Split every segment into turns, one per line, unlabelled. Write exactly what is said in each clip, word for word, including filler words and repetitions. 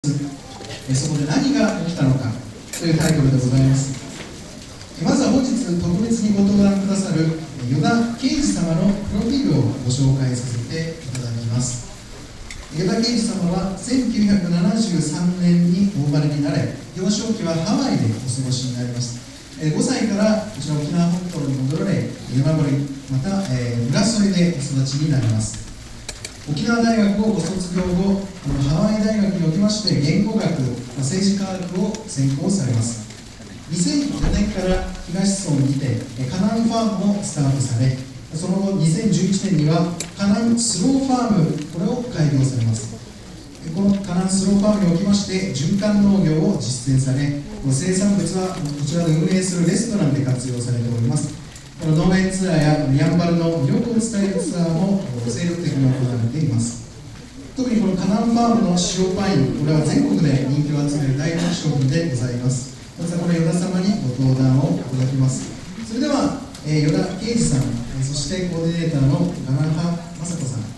そこで何が起きたのかというタイトルでございます。まずは本日特別にご登壇くださる依田啓二様のプロフィールをご紹介させていただきます。依田啓二様はせんきゅうひゃくななじゅうさんねんにお生まれになれ、幼少期はハワイでお過ごしになります。ごさいからこちら沖縄本島に戻られ、米子にまた、えー、浦添でお育ちになります。沖縄大学をご卒業後、ハワイ大学におきまして言語学、政治科学を専攻されます。にせんよねんから東村にてカナンファームをスタートされ、その後にせんじゅういちねんにはカナンスローファームこれを開業されます。このカナンスローファームにおきまして循環農業を実践され、生産物はこちらで運営するレストランで活用されております。この農園ツアーややんばるの魅力を伝えるツアーも精力的に行われています。特にこのカナンファームの塩パイン、これは全国で人気を集める大人気商品でございます。まずはこの依田様にご登壇をいただきます。それでは、えー、依田啓二さん、そしてコーディネーターの田中雅子さん。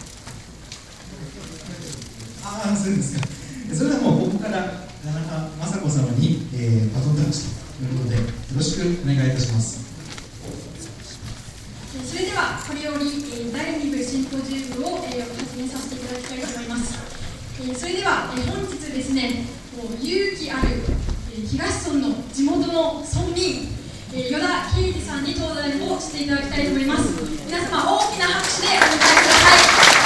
ああ、そうですか。それではもうここから田中雅子様に、えー、バトンタッチということで、よろしくお願いいたします。
それではこれより、えー、だいに部シンポジウムを、えー、始めさせていただきたいと思います。えー、それでは、えー、本日ですね、もう勇気ある、えー、東村の地元の村民、えー、依田啓二さんに登壇をしていただきたいと思います。皆様大きな拍手でお迎えください。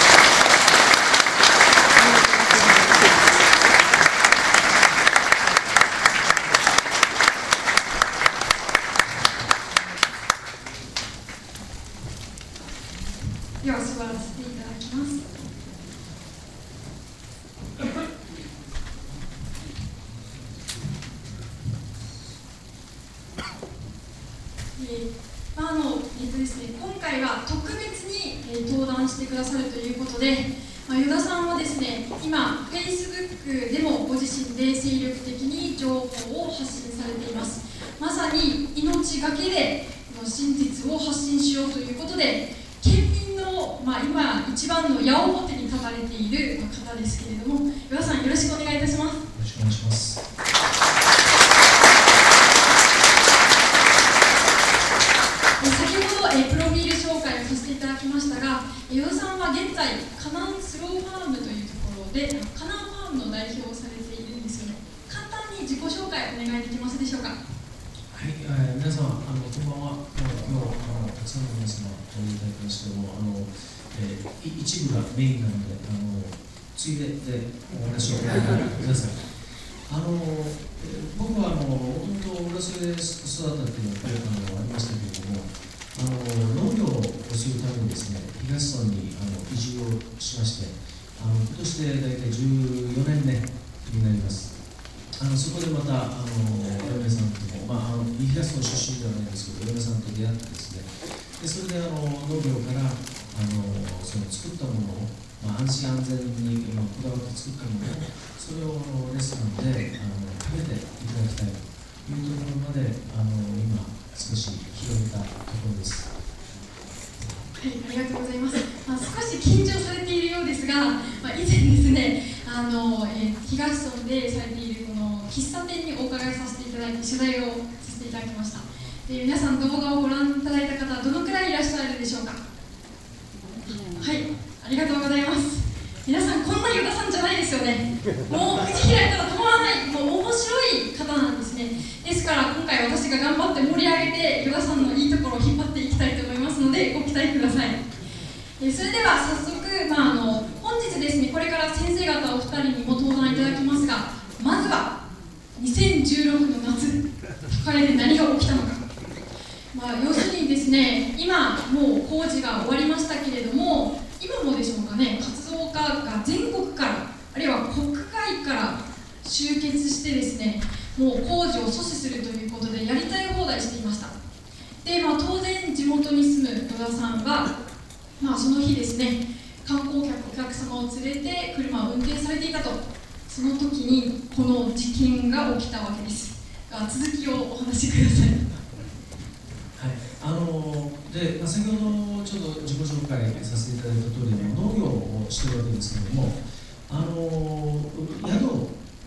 では座らせていただきます。えー、あのえっとですね、今回は特別に、えー、登壇してくださるということで、まあ、依田さんはですね、今 フェイスブック でもご自身で精力的に情報を発信されています。まさに命がけで真実を発信しようということで、県民の、まあ、今一番の矢面に立たれている方ですけれども、依田さんよろしくお願いいたします。よ
ろしくお願いします。
先ほどえプロフィール紹介をさせていただきましたが、依田さんは現在カナンスローファームというところでカナンファームの代表をされているんですよね。簡単に自己紹介お願いできますでしょうか。
はい、えー、皆様、あのこんばんは。今日あのたくさんの皆様お呼びいただきましても、あの、えー、一部がメインなので、あのついででお話を伺ってください。あの、えー、僕はあの本当浦添で育ったっていうのはあのありましたけれども、あの農業をするためにですね、東村にあの移住をしまして、あの今年で大体じゅうよねんめになります。あのそこでまたあの嫁さんとも、まあ、あの東村出身ではないんですけど、嫁さんと出会ってですね、でそれであの農業からあのその作ったものを、まあ、安心安全にこだわって作ったものを、それをレストランであの食べていただきたいというところまであの今少し広げたところです。
はい、ありがとうございます。まあ、少し緊張されているようですが、まあ、以前ですね、あの、えー、東村でされているこの喫茶店にお伺いさせていただいて、取材をさせていただきました。で、皆さん動画をご覧いただいた方はどのくらいいらっしゃるでしょうか。はい、ありがとうございます。皆さんこんな依田さんじゃないですよね。もう口開いたら止まらない、もう面白い方なんですね。ですから今回私が頑張って盛り上げて依田さんのいいところを引っ張っていきたいと思いますのでご期待ください。えそれでは早速、まあ、あの本日ですね、これから先生方お二人にも登壇いただきますが、まずはにせんじゅうろくの夏、高江で何が起きたのか。まあ、要するにですね、今もう工事が終わりましたけれども、今もでしょうかね、活動家が全国から、あるいは国外から集結してですね、もう工事を阻止するということでやりたい放題していました。で、まあ、当然地元に住む依田さんは、まあ、その日ですね、観光客、お客様を連れて車を運転されていたと、その時にこの事件が起きたわけです。続きをお話しください。
はい、あので、まあ、先ほどちょっと自己紹介させていただいた通り、農業をしているわけですけれども、あの宿を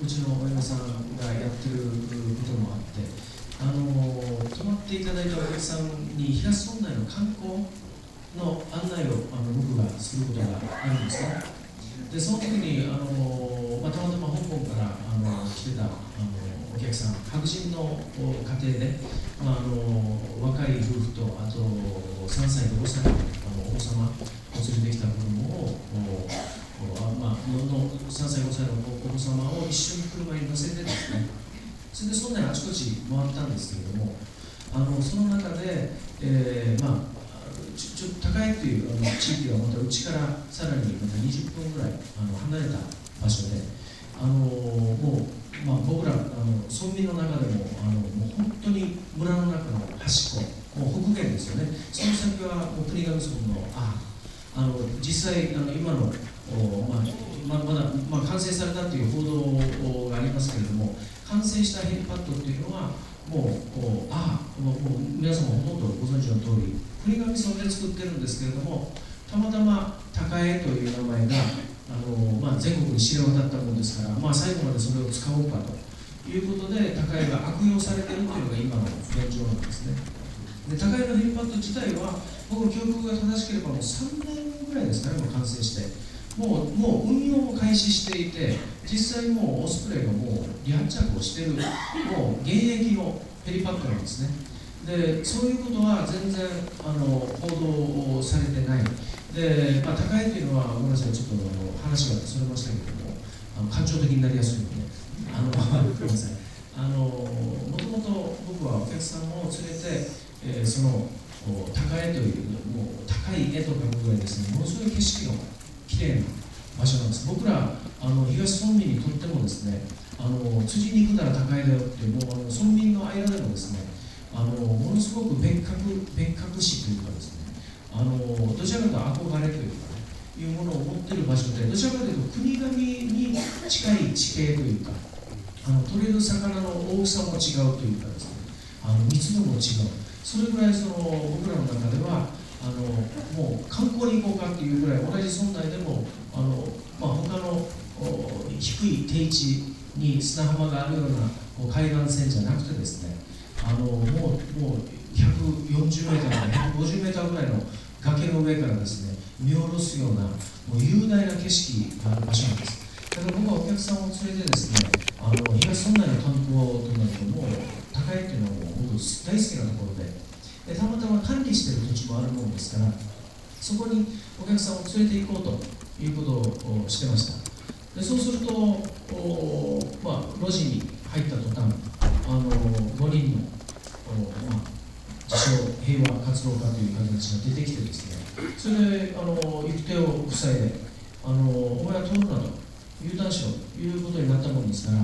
うちのお嫁さんがやってることもあって、あの泊まっていただいたお客さんに東村内の観光の案内をあの僕がすることがあるんですね。でその時にあの、まあ、たまたま香港からあの来てたあのお客さん、白人の家庭で、まあ、あの若い夫婦とあとさんさいとごさいのお子様を連れてきた子供をあ、まあ、のさんさいごさいのお子様を一緒に車に乗せてですね、それでそんなにあちこち回ったんですけれども、あのその中で、えー、まあちょっと高江というあの地域はまたうちからさらにまたにじゅっぷんぐらいあの離れた場所で、あのもう、まあ、僕らあの村民の中でもあのもう本当に村の中の端っこ、もう北限ですよね。その先はもう国頭村のああの実際あの今のお、まあ、ままだ、まあ、完成されたという報道がありますけれども、完成したヘリパッドというのはもうああもうもう皆さんもほとんどご存知の通り国頭村で作ってるんですけれども、たまたま高江という名前があの、まあ、全国に知れ渡ったものですから、まあ、最後までそれを使おうかということで高江が悪用されているというのが今の現状なんですね。で高江のヘリパッド自体は僕の記憶が正しければもうさんねんぐらいですかね、もう完成してもう、もう運用も開始していて、実際もうオスプレイがもう離発着をしているもう現役のヘリパッドなんですね。でそういうことは全然あの報道されてないで、まあ、高江というのはごめんなさい、ちょっと話がそれましたけれども、あの感情的になりやすいので、あのごめんなさい、あのもともと僕はお客さんを連れて、えー、その高江というもう高い絵とかぐらいですね、ものすごい景色のきれいな場所なんです。僕らあの東村民にとってもですね、あの辻に行くなら高江だよってもうあの村民の間でもですね、あのものすごく別格別格視というかですね、あのどちらかというと憧れというか、ね、いうものを持っている場所で、どちらかというと国頭に近い地形というか、あの取れる魚の大きさも違うというかですね、あの密度も違う、それぐらいその僕らの中ではあのもう観光に行こうかっていうぐらい、同じ村内でもあの、まあ、他の低い低地に砂浜があるようなこう海岸線じゃなくてですね、あのもうもうひゃくよんじゅうメートルからひゃくごじゅうメートルぐらいの崖の上からですね見下ろすようなもう雄大な景色がある場所なんです。だから僕はお客さんを連れてですね、あの東村内の観光となるともう高江っていうのはもう僕大好きなところで、でたまたま管理している土地もあるものですから、そこにお客さんを連れて行こうということをしてました。でそうするとお、まあ、路地に入った途端、あのごにんの、まあ、自称平和活動家という方たちが出てきてですね、それであの行く手を塞いで、あのお前は通るなと U ターンしろということになったものですから、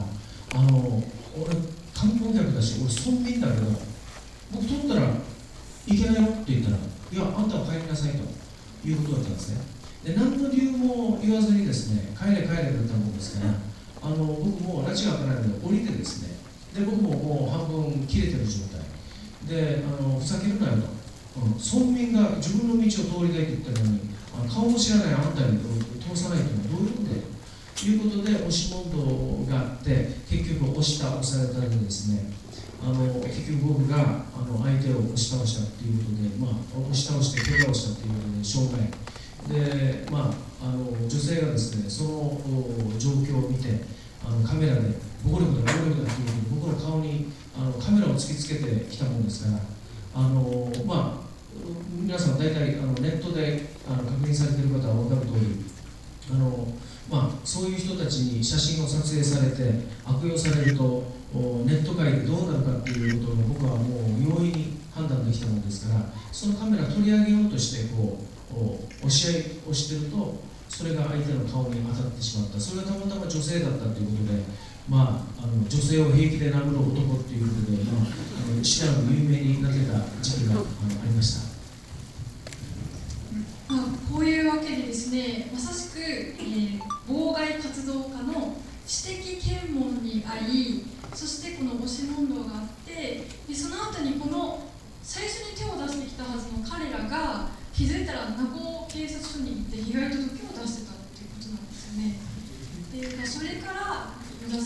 あの俺観光客だし俺村民だけど僕通ったらいけないよって言ったら、いやあんたは帰りなさいということだったんですね。で何の理由も言わずにですね、帰れ帰れだったものですから、あの僕も拉致が開かないので降りてですね、で僕ももう半分切れてる状態で、あのふざけるなよと、うん、村民が自分の道を通りたいと言ったのに、あの顔も知らないあんたに通さないというのはどういうことだよということで押し問答があって、結局押した押されたりですね、あの結局僕があの相手を押し倒したということで、まあ、押し倒して怪我をしたということで傷害で、まあ、あの女性がですねその状況を見てあのカメラで暴力だ暴力だということで僕の顔にあのカメラを突きつけてきたものですから、あの、まあ、皆さん大体あのネットであの確認されている方は分かる通り、あの、まあ、そういう人たちに写真を撮影されて悪用されるとネット界でどうなるかということを僕はもう容易に判断できたものですから、そのカメラ取り上げようとしてこう押し合いをしてると、それが相手の顔に当たってしまった。それがたまたま女性だったということで、まあ、あの女性を平気で殴る男ということで、まあ、あのシラの有名になってた時期が あ, のありました。
まあ、こういうわけでですね、まさしく、えー、妨害活動家の私的検問にあい、そしてこの押し問答があって、でその後にこの最初に手を出してきたはずの彼らが気づいたら名護警察署に行って被害届を出してたっていうことなんですよね。でそれから野田さんの言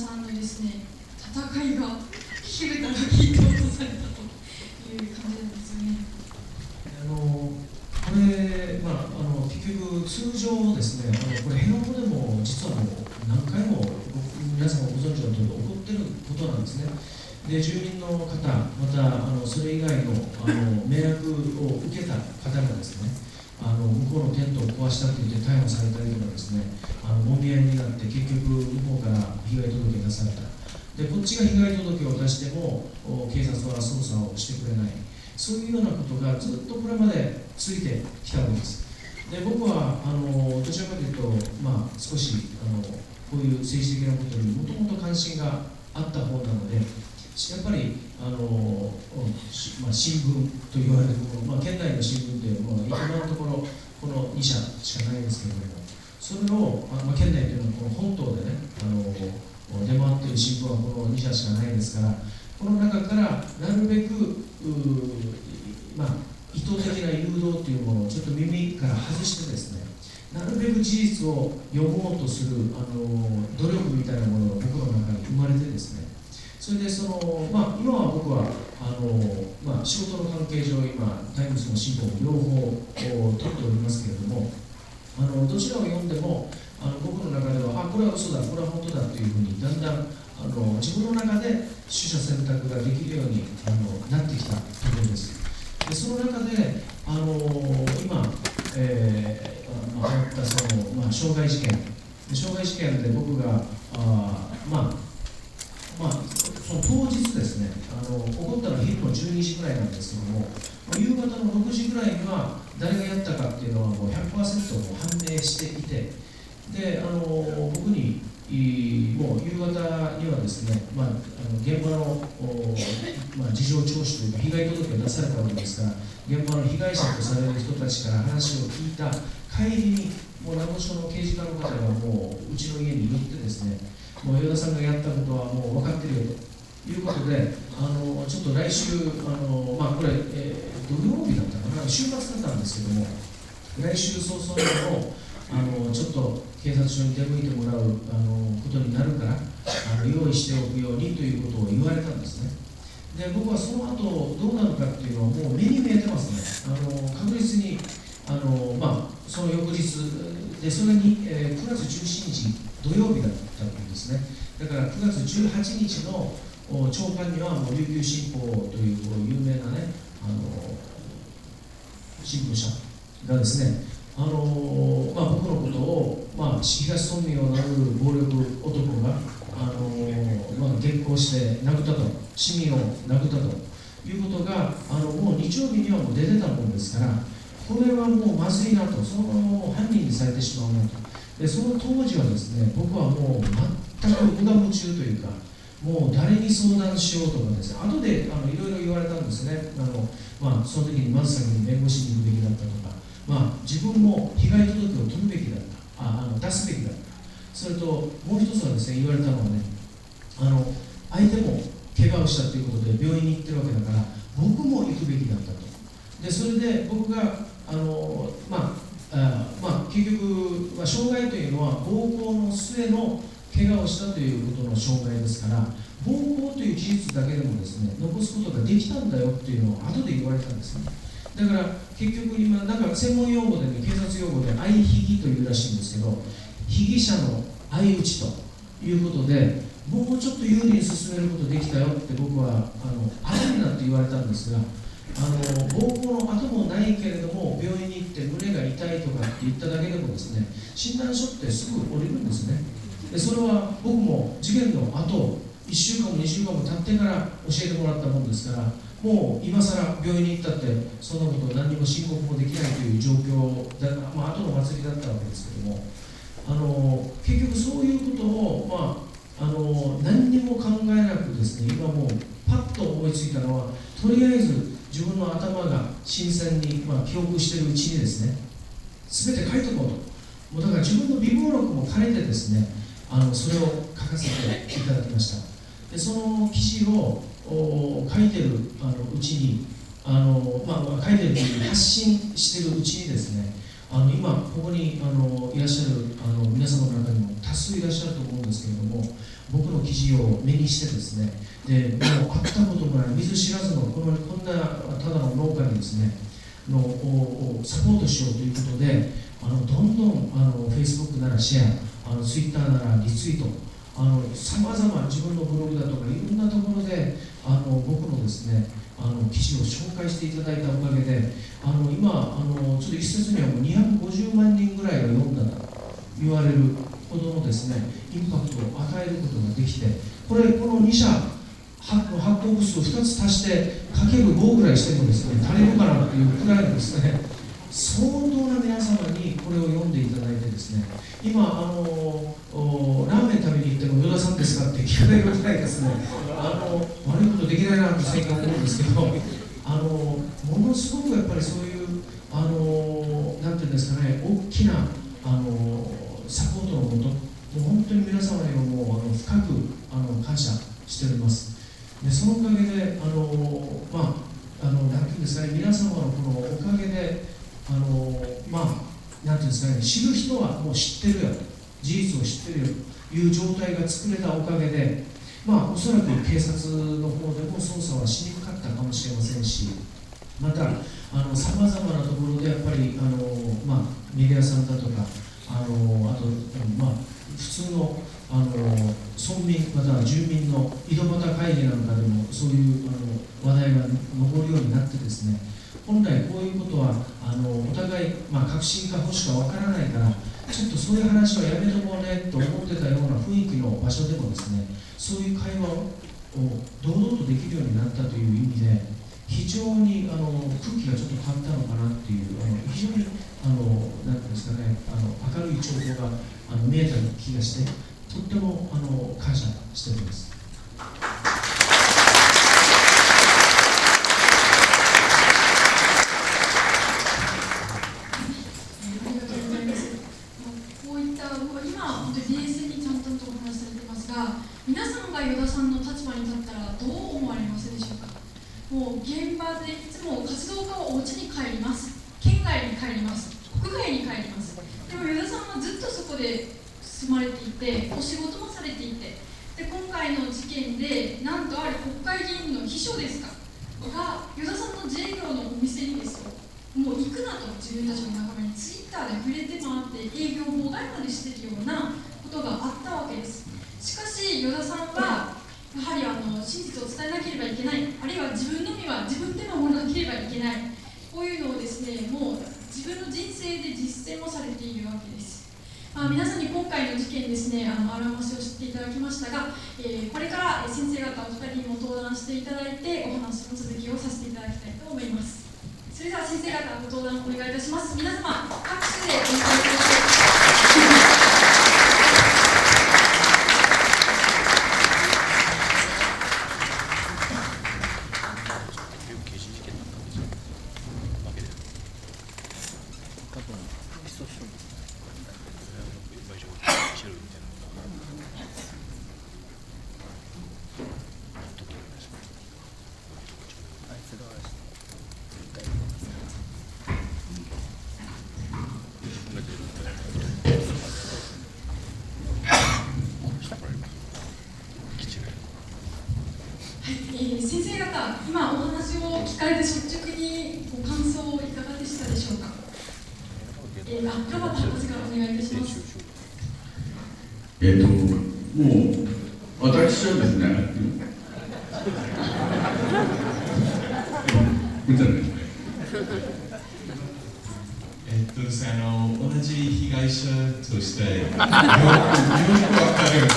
ですね、戦いが火蓋が切って落とされたという感じなんですよね。
あのこれ、まあ、あの結局通常ですね、あのこれ辺野古でも実はもう何回も皆さんもご存知の通り起こってることなんですね。で住民の方、またあのそれ以外のあの迷惑を受けた方がですね、あの向こうのテントを壊したと言って逮捕されたりとかですね、あのもみ合いになって結局向こうから被害届出された。でこっちが被害届を出しても警察は捜査をしてくれない、そういうようなことがずっとこれまで続いてきたわけです。で僕はあのどちらかというと、まあ、少しあのこういう政治的なことにもともと関心があった方なので、やっぱりあの、まあ、新聞と言われるもの、まあ、県内の新聞で、まあ、今のところこのに社しかないんですけれども、それを、まあ、県内というのはこの本島でね、あの出回っている新聞はこのに社しかないですから、この中からなるべくまあ、意図的な誘導というものをちょっと耳から外してですね、なるべく事実を読もうとするあの努力みたいなものが僕の中に生まれてですね、それでその、まあ、今は僕はあの、まあ、仕事の関係上今タイムズも新報も両方取っておりますけれども、あのどちらを読んでもあの僕の中ではあこれは嘘だこれは本当だというふうにだんだんあの自分の中で取捨選択ができるようにあのなってきたところです。でその中であの今、えーまあ、あったその、まあ、傷害事件傷害事件で僕があまあまあ、その当日ですね、あの起こったのは昼のじゅうにじぐらいなんですけども、夕方のろくじぐらいには誰がやったかっていうのはもう ひゃくパーセント も判明していて、であの僕にもう夕方にはですね、まあ、あの現場の、まあ、事情聴取というか被害届が出されたわけですから、現場の被害者とされる人たちから話を聞いた帰りにもう名護署の刑事課の方がもううちの家に寄ってですね、もう与田さんがやったことはもう分かってるよということで、あのちょっと来週、あのまあ、これ、えー、土曜日だったかな、週末だったんですけども、来週早々のあのちょっと警察署に出向いてもらうあのことになるからあの用意しておくようにということを言われたんですね。で僕はその後どうなるかっていうのはもう目に見えてますね。あの確実にあの、まあ、その翌日でそれに、えー、くがつじゅうしちにち土曜日だったんですね。だからくがつじゅうはちにちの朝刊にはもう琉球新報という有名なねあの新聞社がですね、あのまあ、僕のことを、まあ、東村民を名乗る暴力男が、あのまあ、激高して殴ったと、市民を殴ったということがあのもう日曜日にはもう出てたもんですから、これはもうまずいなと、その犯人にされてしまうなと。でその当時はですね、僕はもう全く無我夢中というか、もう誰に相談しようとかですね、後であのいろいろ言われたんですね。あの、まあ、その時にまず先に弁護士に行くべきだったとか、まあ、自分も被害届を取るべきだった、ああの出すべきだった。それともう一つはですね、言われたのはね、あの相手も怪我をしたということで病院に行ってるわけだから僕も行くべきだったと。でそれで僕があの、まああまあ、結局、まあ、傷害というのは暴行の末の怪我をしたということの傷害ですから、暴行という事実だけでもですね残すことができたんだよっていうのを後で言われたんですね。だから結局今なんか専門用語でね、警察用語で相被疑というらしいんですけど、被疑者の相打ちということでもうちょっと有利に進めることできたよって僕はあの後になって言われたんですが、あの暴行の後もないけれども病院に行って胸が痛いとかって言っただけでもですね、診断書ってすぐ降りるんですね。でそれは僕も事件の後いっしゅうかんもにしゅうかんも経ってから教えてもらったもんですから、もう今更病院に行ったってそんなことを何にも申告もできないという状況だから、まあ後の祭りだったわけですけども、あの結局そういうことを、まあ、あの何にも考えなくですね、今もうパッと思いついたのは、とりあえず自分の頭が新鮮に、まあ、記憶しているうちにですね、全て書いておこうと。もうだから自分の備忘録も兼ねてですね、あのそれを書かせていただきました。でその記事を書いてるあのうちにあの、まあ、書いてるうちに発信してるうちにですね、ああの今ここにあのいらっしゃるあの皆様の中にも多数いらっしゃると思うんですけれども、僕の記事を目にしてですね、でもう会ったこともない見ず知らずのこのこんなただの農家にですねのをサポートしようということで、あのどんどんあの Facebook ならシェア、あの Twitter ならリツイート、さまざま自分のブログだとかいろんなところであの僕のですねあの記事を紹介していただいたおかげで、あの今あのちょっと一説にはもうにひゃくごじゅうまんにんぐらいが読んだと言われるほどのですねインパクトを与えることができて、これこのに社発行部数をふたつ足してかけるごぐらいしてもですね足りるかなっていうくらいのですね相当な皆様にこれを読んでいただいてですね、今あのラーメン食べに行っても与田さんですかって聞かれるぐらいですね、あの悪いことできないなって最近思うんですけど、あのものすごくやっぱりそういうあのなんていうんですかね、大きなあのサポートのもと、もう本当に皆様にももうあの深くあの感謝しております。でそのおかげであのまああのなんていうんですかね、皆様のこのおかげであのまあなんていうんですかね、知る人はもう知ってるよ、事実を知ってるよという状態が作れたおかげで、まあおそらく警察の方でも捜査はしにくかったかもしれませんし、またさまざまなところでやっぱりあの、まあ、メディアさんだとかあのあと、まあ、普通のあの村民または住民の井戸端会議なんかでもそういうあの話題が上るようになってですね、本来こういうことはあのお互い、まあ、確信か保守かわからないからちょっとそういう話はやめとこうねと思ってたような雰囲気の場所でもですね、そういう会話を堂々とできるようになったという意味で非常にあの空気がちょっと変わったのかなっていうあの非常にあのなんていうんですかね、あの明るい兆候があの見えた気がしてとってもあの感謝しております。
与田さんの立場に立ったらどう思われますでしょうか。もう現場でいつも活動家はお家に帰ります、県外に帰ります、国外に帰ります。でも与田さんはずっとそこで住まれていてお仕事もされていて、で今回の事件でなんとある国会議員の秘書ですかが与田さんの自営業のお店にですよ、もう行くなと自分たちの仲間にツイッターで触れて回って営業妨害までしているようなことがあったわけです。しかし与田さんはやはりあの真実を伝えなければいけない、あるいは自分の身は自分で守らなければいけない、こういうのをですねもう自分の人生で実践もされているわけです。まあ、皆さんに今回の事件ですねあのあらましを知っていただきましたが、えー、これから先生方お二人にも登壇していただいてお話の続きをさせていただきたいと思います。それでは先生方ご登壇お願いいたします。皆様拍手でお迎えください。先生方、今お話を聞かれて率直にご感想いかがでしたでしょうか。えー、あ、田畑博士からお願いいたします。
えっと、もう私はですね、これじゃないですね。
えっとですね、あの同じ被害者としてよくわかる。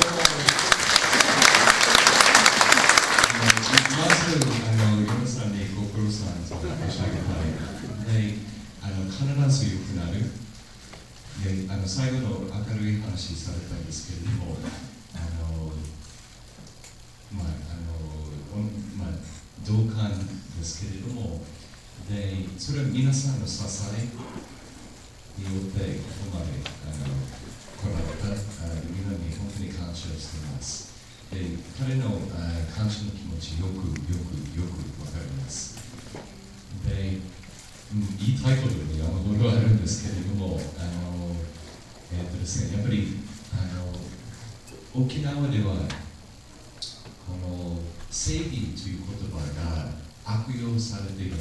必ず良くなる。で、あの最後の明るい話されたんですけれども、あのまああのまあ同感ですけれども、でそれは皆さんの支えによってここまであの来られたみんなに本当に感謝しています。で、彼の感謝の気持ちよくよくよくわかります。で。 うん、言いたいことに山ほどあるんですけれども、あのえーとですね、やっぱりあの沖縄ではこの正義という言葉が悪用されている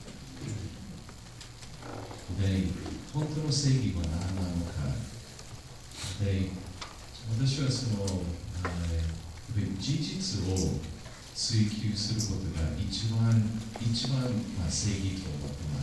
で、本当の正義は何なのかで、私はその、えー、事実を追求することが一番、一番、まあ、正義と思っています。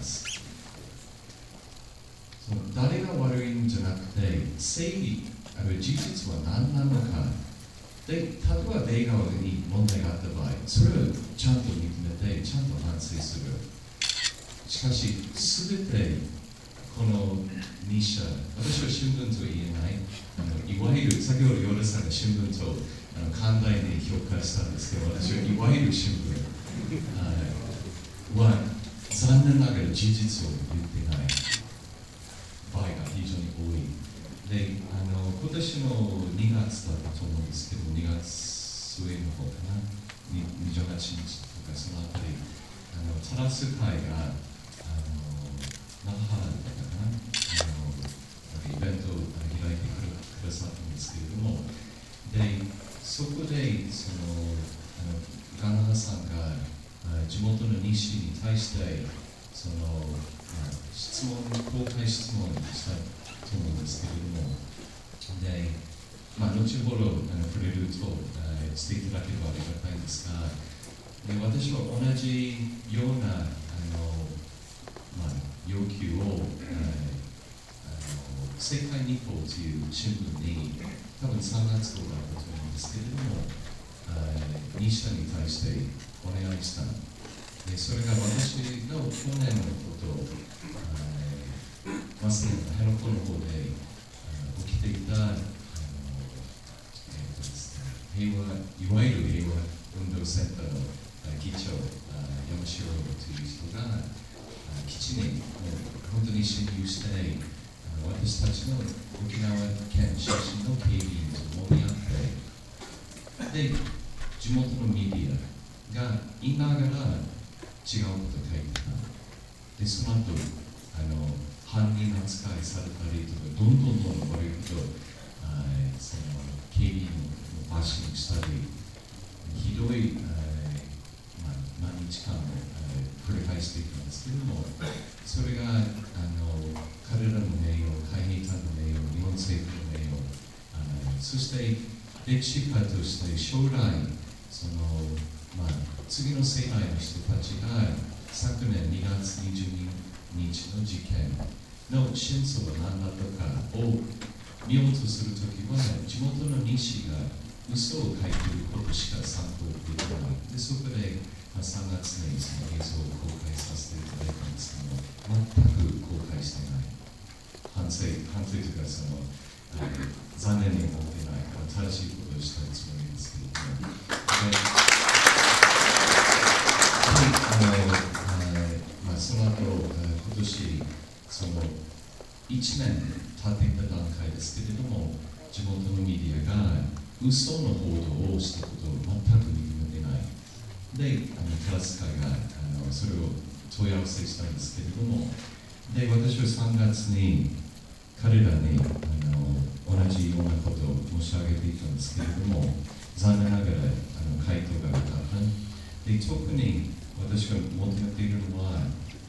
その誰が悪いんじゃなくて、正義、あるいは事実は何なのか。で、例えば米側に問題があった場合、それをちゃんと認めて、ちゃんと反省する。しかし、すべてこのに社、私は新聞と言えない、あのいわゆる、先ほどヨルさんが新聞とあの寛大に評価したんですけど、私はいわゆる新聞は残念ながら事実を言ってない場合が非常に多い。で、あの今年のにがつだったと思うんですけど、にがつ末の方かな、にじゅうはちにちとかそのあたり、あのタラス会が那覇だったかな、あのイベントを開いてくださったんですけれども、で、そこでそのあのガナハさんが地元の西に対してその、まあ、質問、公開質問したと思うんですけれども、で、まあ、後ほどあの触れるとしていただければありがたいんですが、で、私は同じようなあの、まあ、要求を、えー、あの世界日報という新聞に多分さんがつ頃だったと思うんですけれども、えー、に社に対してお願いした。で、それが私の去年のことを、えー、まさに辺野古の方で起きていた、あの、えーとですね、平和、いわゆる平和運動センターの議長、山城という人が、基地に本当に侵入して、私たちの沖縄県出身の警備員ともみ合って、で、地元のメディアが言いながら違うことを書いてた。で、その後、あの犯人扱いされたりとか、どんどんどんどん悪いことをその警備員をバッシングしたり、ひどい、まあ、何日間も繰り返していくんですけれども、それがあの彼らの名誉、海兵隊の名誉、日本政府の名誉、そして歴史家として将来、そのまあ、次の世代の人たちが昨年にがつにじゅうににちの事件の真相は何だったかを見ようとするときは、地元の西が嘘を書いていることしか参考できない。で、そこでさんがつにその映像を公開させていただいたんですけども、全く公開してない。反省、反省というかその、残念に思ってない、正しいことをしたいつもりですけれども。あのまあ、その後、今年、そのいちねん経っていた段階ですけれども、地元のメディアが嘘の報道をしたことを全く認めてない。で、あのクラス会があのそれを問い合わせしたんですけれども、で、私はさんがつに彼らにあの同じようなことを申し上げていたんですけれども、残念ながらあの回答がなかった。で、特に私が求めているのは、あの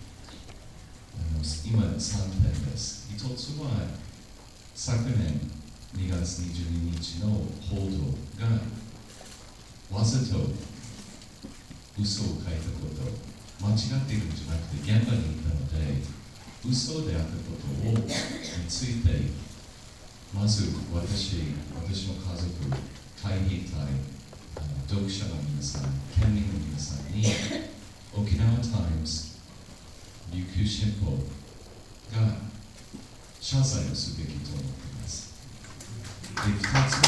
今さんてんです。一つは、昨年にがつにじゅうににちの報道がわざと嘘を書いたこと、間違っているんじゃなくて現場にいたので、嘘であったことをについて、まず私、私の家族、海兵隊、読者の皆さん、県民の皆さんに、沖縄タイムズ、琉球新報が謝罪をすべきと思っています。で、ふたつ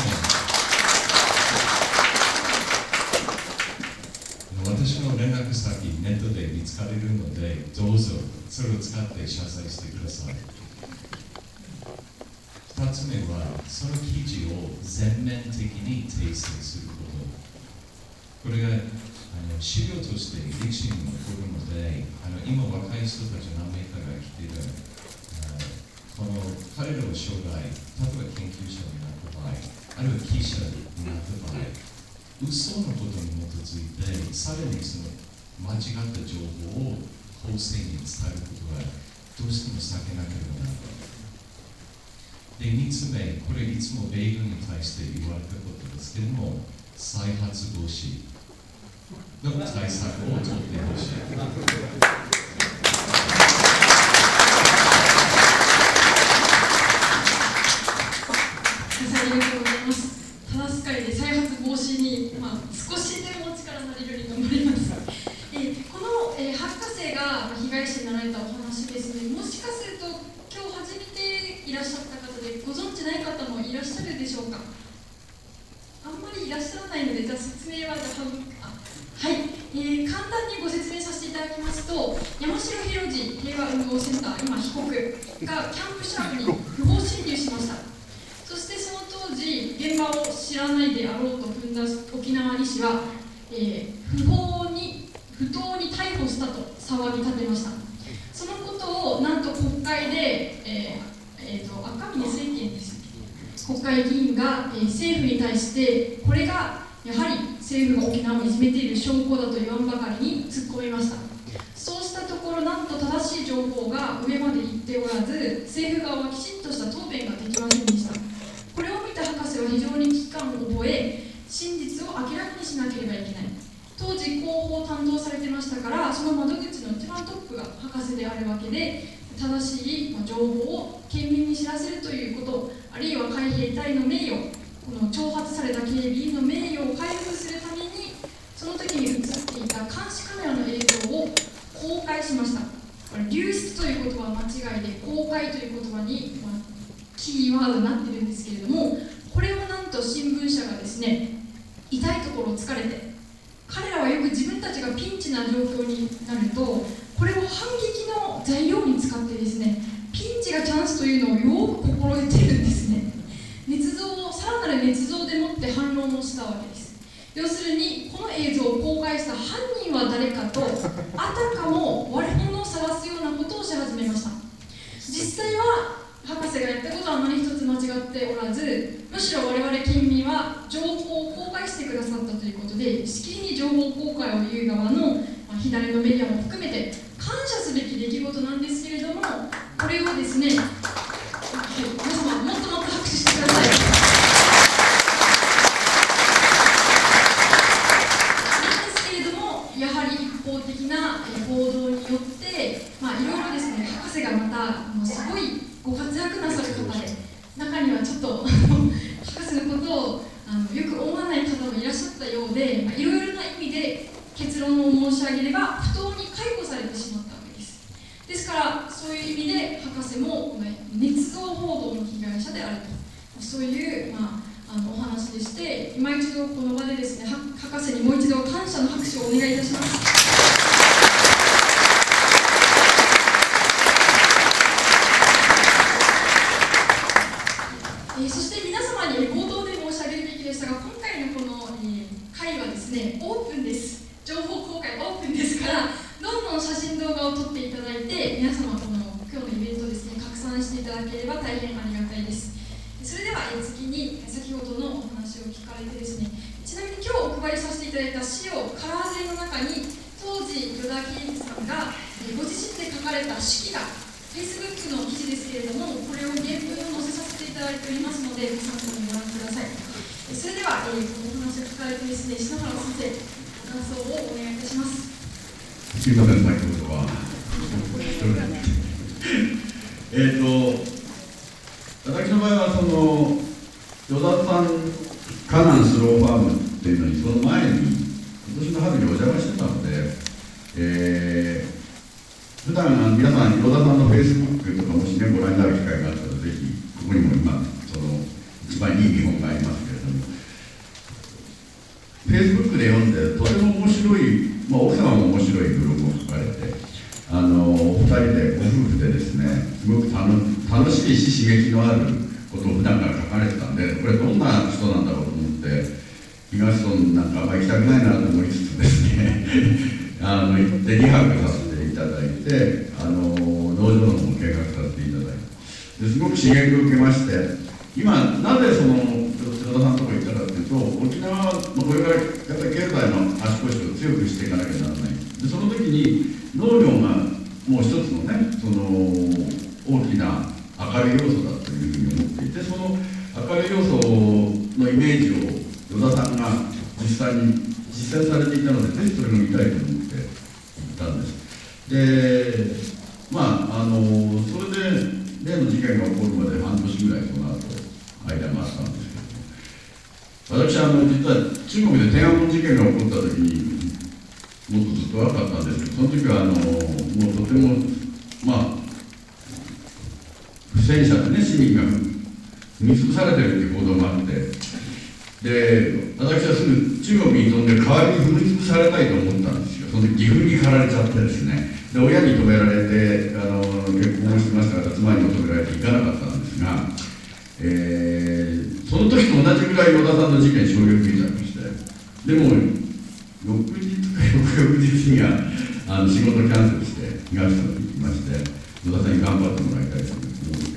目、私の連絡先、ネットで見つかれるので、どうぞそれを使って謝罪してください。ふたつめは、その記事を全面的に訂正すること。これがあのの資料として歴史に残るので、あの今若い人たち何名かが来ている、この彼らは将来、例えば研究者になった場合、あるいは記者になった場合、嘘のことに基づいて、さらにその間違った情報を後世に伝えることはどうしても避けなければならない。で、みっつめ、これいつも米軍に対して言われたことですけども、再発防止の対策を取ってほしい。
ありがとうございます。ただすかりで再発防止に、まあ、少しでも力になれるように頑張ります。えー、この、えー、博士が被害者になられたお話ですね、もしかすると今日初めていらっしゃった方でご存知ない方もいらっしゃるでしょうか。あんまりいらっしゃらないので、じゃあ説明はじゃあ、はい、えー、簡単にご説明させていただきますと、山城宏次平和運動センター、今被告がキャンプシャープに不法侵入しました。そしてその当時、現場を知らないであろうと踏んだ沖縄理事は、えー、不法に、不当に逮捕したと騒ぎ立てました。そのことをなんと国会で、えーえー、と赤嶺政権です。国会議員が、えー、政府に対して、これがやはり政府が沖縄をいじめている証拠だと言わんばかりに突っ込みました。そうしたところ、なんと正しい情報が上まで行っておらず、政府側はきちんとした答弁ができませんでした。これを見た博士は非常に危機感を覚え、真実を明らかにしなければいけない。当時広報を担当されてましたから、その窓口の一番トップが博士であるわけで、正しい情報を県民に知らせるということ、あるいは海兵隊の名誉、この挑発された警備員の名誉を回復するために、その時に映っていた監視カメラの映像を公開しました。これ流出という言葉は間違いで、公開という言葉に、まあ、キーワードになっているんですけれども、これをなんと新聞社がですね、痛いところを突かれて、彼らはよく自分たちがピンチな状況になると、これを反撃の材料に使ってですね、ピンチがチャンスというのをよく心得ているんですね。捏造、さらなる捏造でもって反論をしたわけです。要するに、この映像を公開した犯人は誰かと、あたかも悪者を探すようなことをし始めました。実際は博士がやったことは何一つ間違っておらず、むしろ我々県民は情報を公開してくださったということで、しきりに情報公開を言う側の、まあ、左のメディアも含めて感謝すべき出来事なんですけれども、これをですね、はい、皆様もっともっと拍手してください。なんですけれども、やはり一方的な報道によって、まあ、いろいろですね、博士がまたもうすごいご活躍なさる方で、中にはちょっと博士のことをあのよく思わない方もいらっしゃったようで、まあ、いろいろな意味で結論を申し上げれば不当に解雇されてしまったわけです。ですからそういう意味で博士も捏造報道の被害者であると、そういう、まあ、あのお話でして、今一度この場でですね、博士にもう一度感謝の拍手をお願いいたします。えー、そして皆様に冒頭で申し上げるべきでしたが、今回のこの、えー、会はですね、オープンです。情報公開オープンですから、どんどん写真動画を撮っていただいて、皆様この今日のイベントですね、拡散していただければ大変ありがたいです。それでは、えー、次に先ほどのお話を聞かれてですね、ちなみに今日お配りさせていただいた資料、カラー製の中に当時依田圭一さんが、えー、ご自身で書かれた手記が Facebook の記事ですけれども、これを原文を載せさせていただいておりますので、皆さんご覧ください。それでは、えー、このお話を聞かれてですね、篠原先生、感想をお願いいたします。
すみません、先ほどは。えっと、私の場合は、その、与田さん、カナンスローファームっていうのに、その前に、今年の春にお邪魔してたので、えー、普段皆さん、与田さんのフェイスブックとかもしね、ご覧になる機会があったら、ぜひ、ここにも今、その、一番いい見本がありますけれども、フェイスブックで読んで、とても面白い、まあ、奥様も面白いブログを書かれて、あのお二人で、ご夫婦でですね、すごく楽楽しいし、刺激のあることを普段から書かれてたんで、これ、どんな人なんだろうと思って、 東村なんかあんまり行きたくないなと思いつつですねあの行ってにはくさせていただいて、あの道場の方も見学させていただいて、ですごく刺激を受けまして、今なぜその与田さんのところに行ったかというと、沖縄はこれからやっぱり経済の足腰を強くしていかなきゃならない。でその時に農業がもう一つのね、その大きな明るい要素だというふうに思っていて、その明るい要素のイメージを与田さんが実際に実践されていたので、ぜひそれを見たいと思って行ったんです。で、まあ、あのそれで例の事件が起こるまで半年ぐらいその後間があったんですけども、私はあの実は中国で天安門事件が起こった時にもっとずっと若かったんですけど、その時はあのもうとてもまあ不戦車でね、市民が踏み潰されてるっていう報道があって、で私はすぐ中国に飛んで代わりに踏み潰されたいと思ったんですよ。その時岐阜に駆られちゃってですね、で親に止められて、あの結婚してましたから妻にも止められて行かなかったんですが、えー、その時と同じぐらい与田さんの事件に衝撃を受けちゃいまして、でも翌日か翌々日にはあの仕事をキャンセルして東村に行きまして、与田さんに頑張ってもらいたいと思って、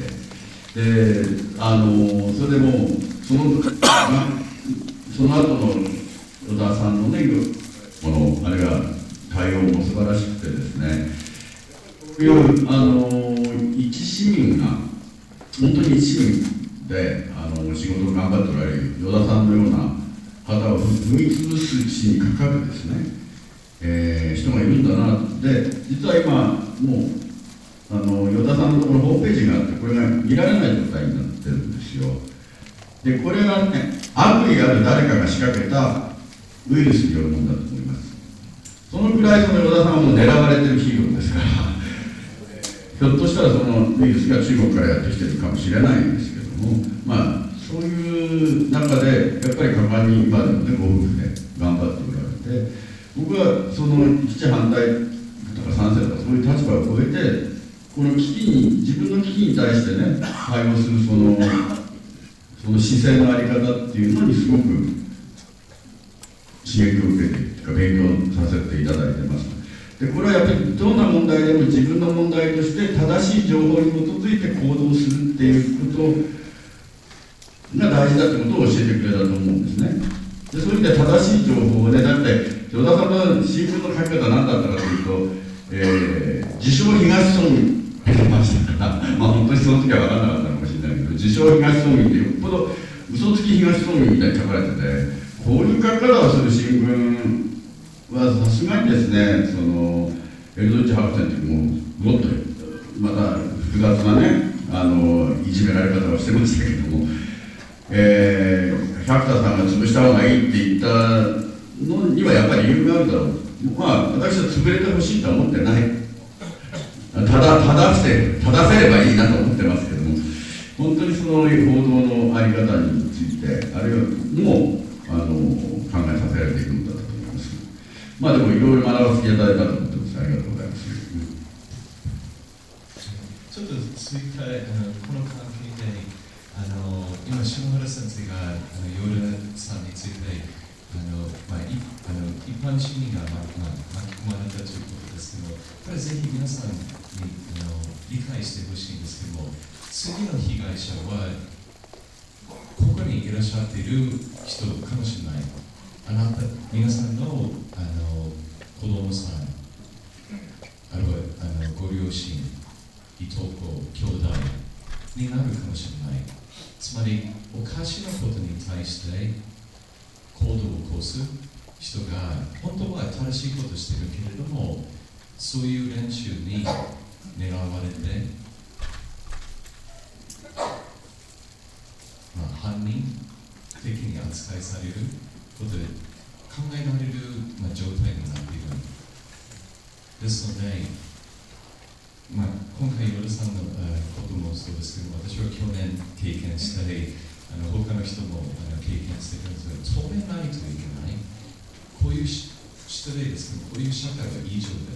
であのそれでもうそのその後の与田さんのね、このあれが対応も素晴らしくてですね、こういうあの一市民が本当に一市民であの仕事を頑張っておられる与田さんのような方を踏み潰す地にかかるですね、えー、人がいるんだな。で実は今もうあの与田さんのところホームページがあって、これが見られない状態になってるんですよ。でこれがね、悪意ある誰かが仕掛けたウイルスによるものだと思います。そのくらいその与田さんはもう狙われてるヒーローですからひょっとしたらそのウイルスが中国からやってきてるかもしれないんですけども、まあそういう中でやっぱり果敢に今でもね、ご夫婦で頑張っておられて、僕はその基地反対とか賛成とかそういう立場を超えて、この危機に、自分の危機に対してね対応するそのその姿勢の在り方っていうのにすごく刺激を受けて勉強させていただいてます。でこれはやっぱりどんな問題でも自分の問題として正しい情報に基づいて行動するっていうことが大事だということを教えてくれたと思うんですね。でそういう意味で正しい情報をね、だって与田さんの新聞の書き方は何だったかというと、えー、自称東村民って言ってましたから、まあ本当にその時は分からなかったかもしれないけど、自称東村民ってよっぽど嘘つき東村民みたいに書かれてて、こういう書き方をする新聞はさすがにですね、そのエルドイッチ博士の時ももっとまた複雑なね、あのいじめられ方をしてましたけども、えー、百田さんが潰した方がいいって言ったのにはやっぱり理由があるだろう。まあ私は潰れてほしいとは思ってない。ただ正せ正せればいいなと思ってますけども、本当にその報道の在り方について、あるいはもうあの考えさせられていくんだと思います。まあでもいろいろ学ばせていただいたと思ってます。ありがとうございます。
ちょっと追加、あのこの関係で、あの今下原先生があの与田さんについてあの、まあ、いあの一般市民が、ままあ、巻き込まれたということですけど、これぜひ皆さんにあの理解してほしいんですけども、次の被害者はここにいらっしゃっている人かもしれない。あなた、皆さんの、あの子供さん、あるいはあのご両親、いとこ、兄弟になるかもしれない。つまり、おかしなことに対して行動を起こす人が、本当は正しいことをしているけれども、そういう練習に狙われて、まあ、犯人的に扱いされることで考えられる、まあ、状態になっている。ですので、まあ、今回、与田さんのこともそうですけど、私は去年経験したり、あの他の人もあの経験しているんですが、止めないといけない。こういう失礼ですけど、こういう社会は異常です。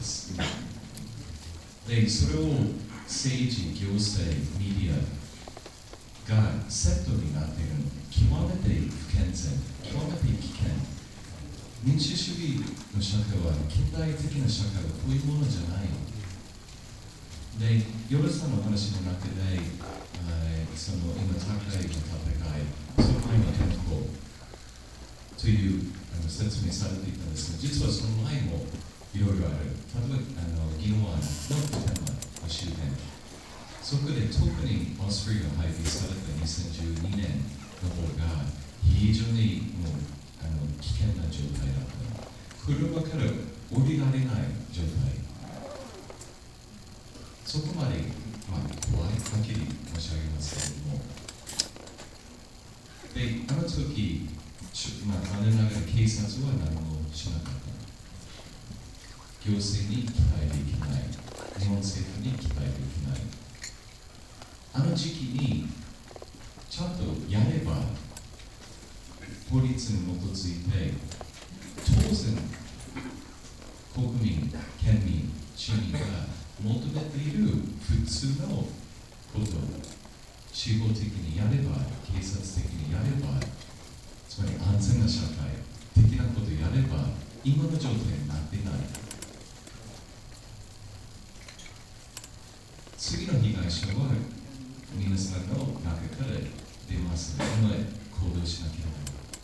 で、それを政治、行政、メディア、 がセットになっている極めて不健全、極めて危険。民主主義の社会は近代的な社会はこういうものじゃない。で、ヨルさんの話の中で、その今、高いの戦い、その前の天候というあの説明されていたんですが、実はその前もいろいろある。例えば、あのギノワンのテーマの終点。そこで特にオーストリアが配備されたにせんじゅうにねんの方が非常にもうあの危険な状態だった。車から降りられない状態。そこまで、まあ、怖いはっきり申し上げますけれども。で、あの時、まあ、残念ながら警察は何もしなかった。行政に期待できない。日本政府に期待できない。あの時期にちゃんとやれば、法律に基づいて、当然、国民、県民、市民が求めている普通のことを司法的にやれば、警察的にやれば、つまり安全な社会的なことをやれば、今の状態になっていない。次の被害者は皆さんの中から出ますので、行動しなければ。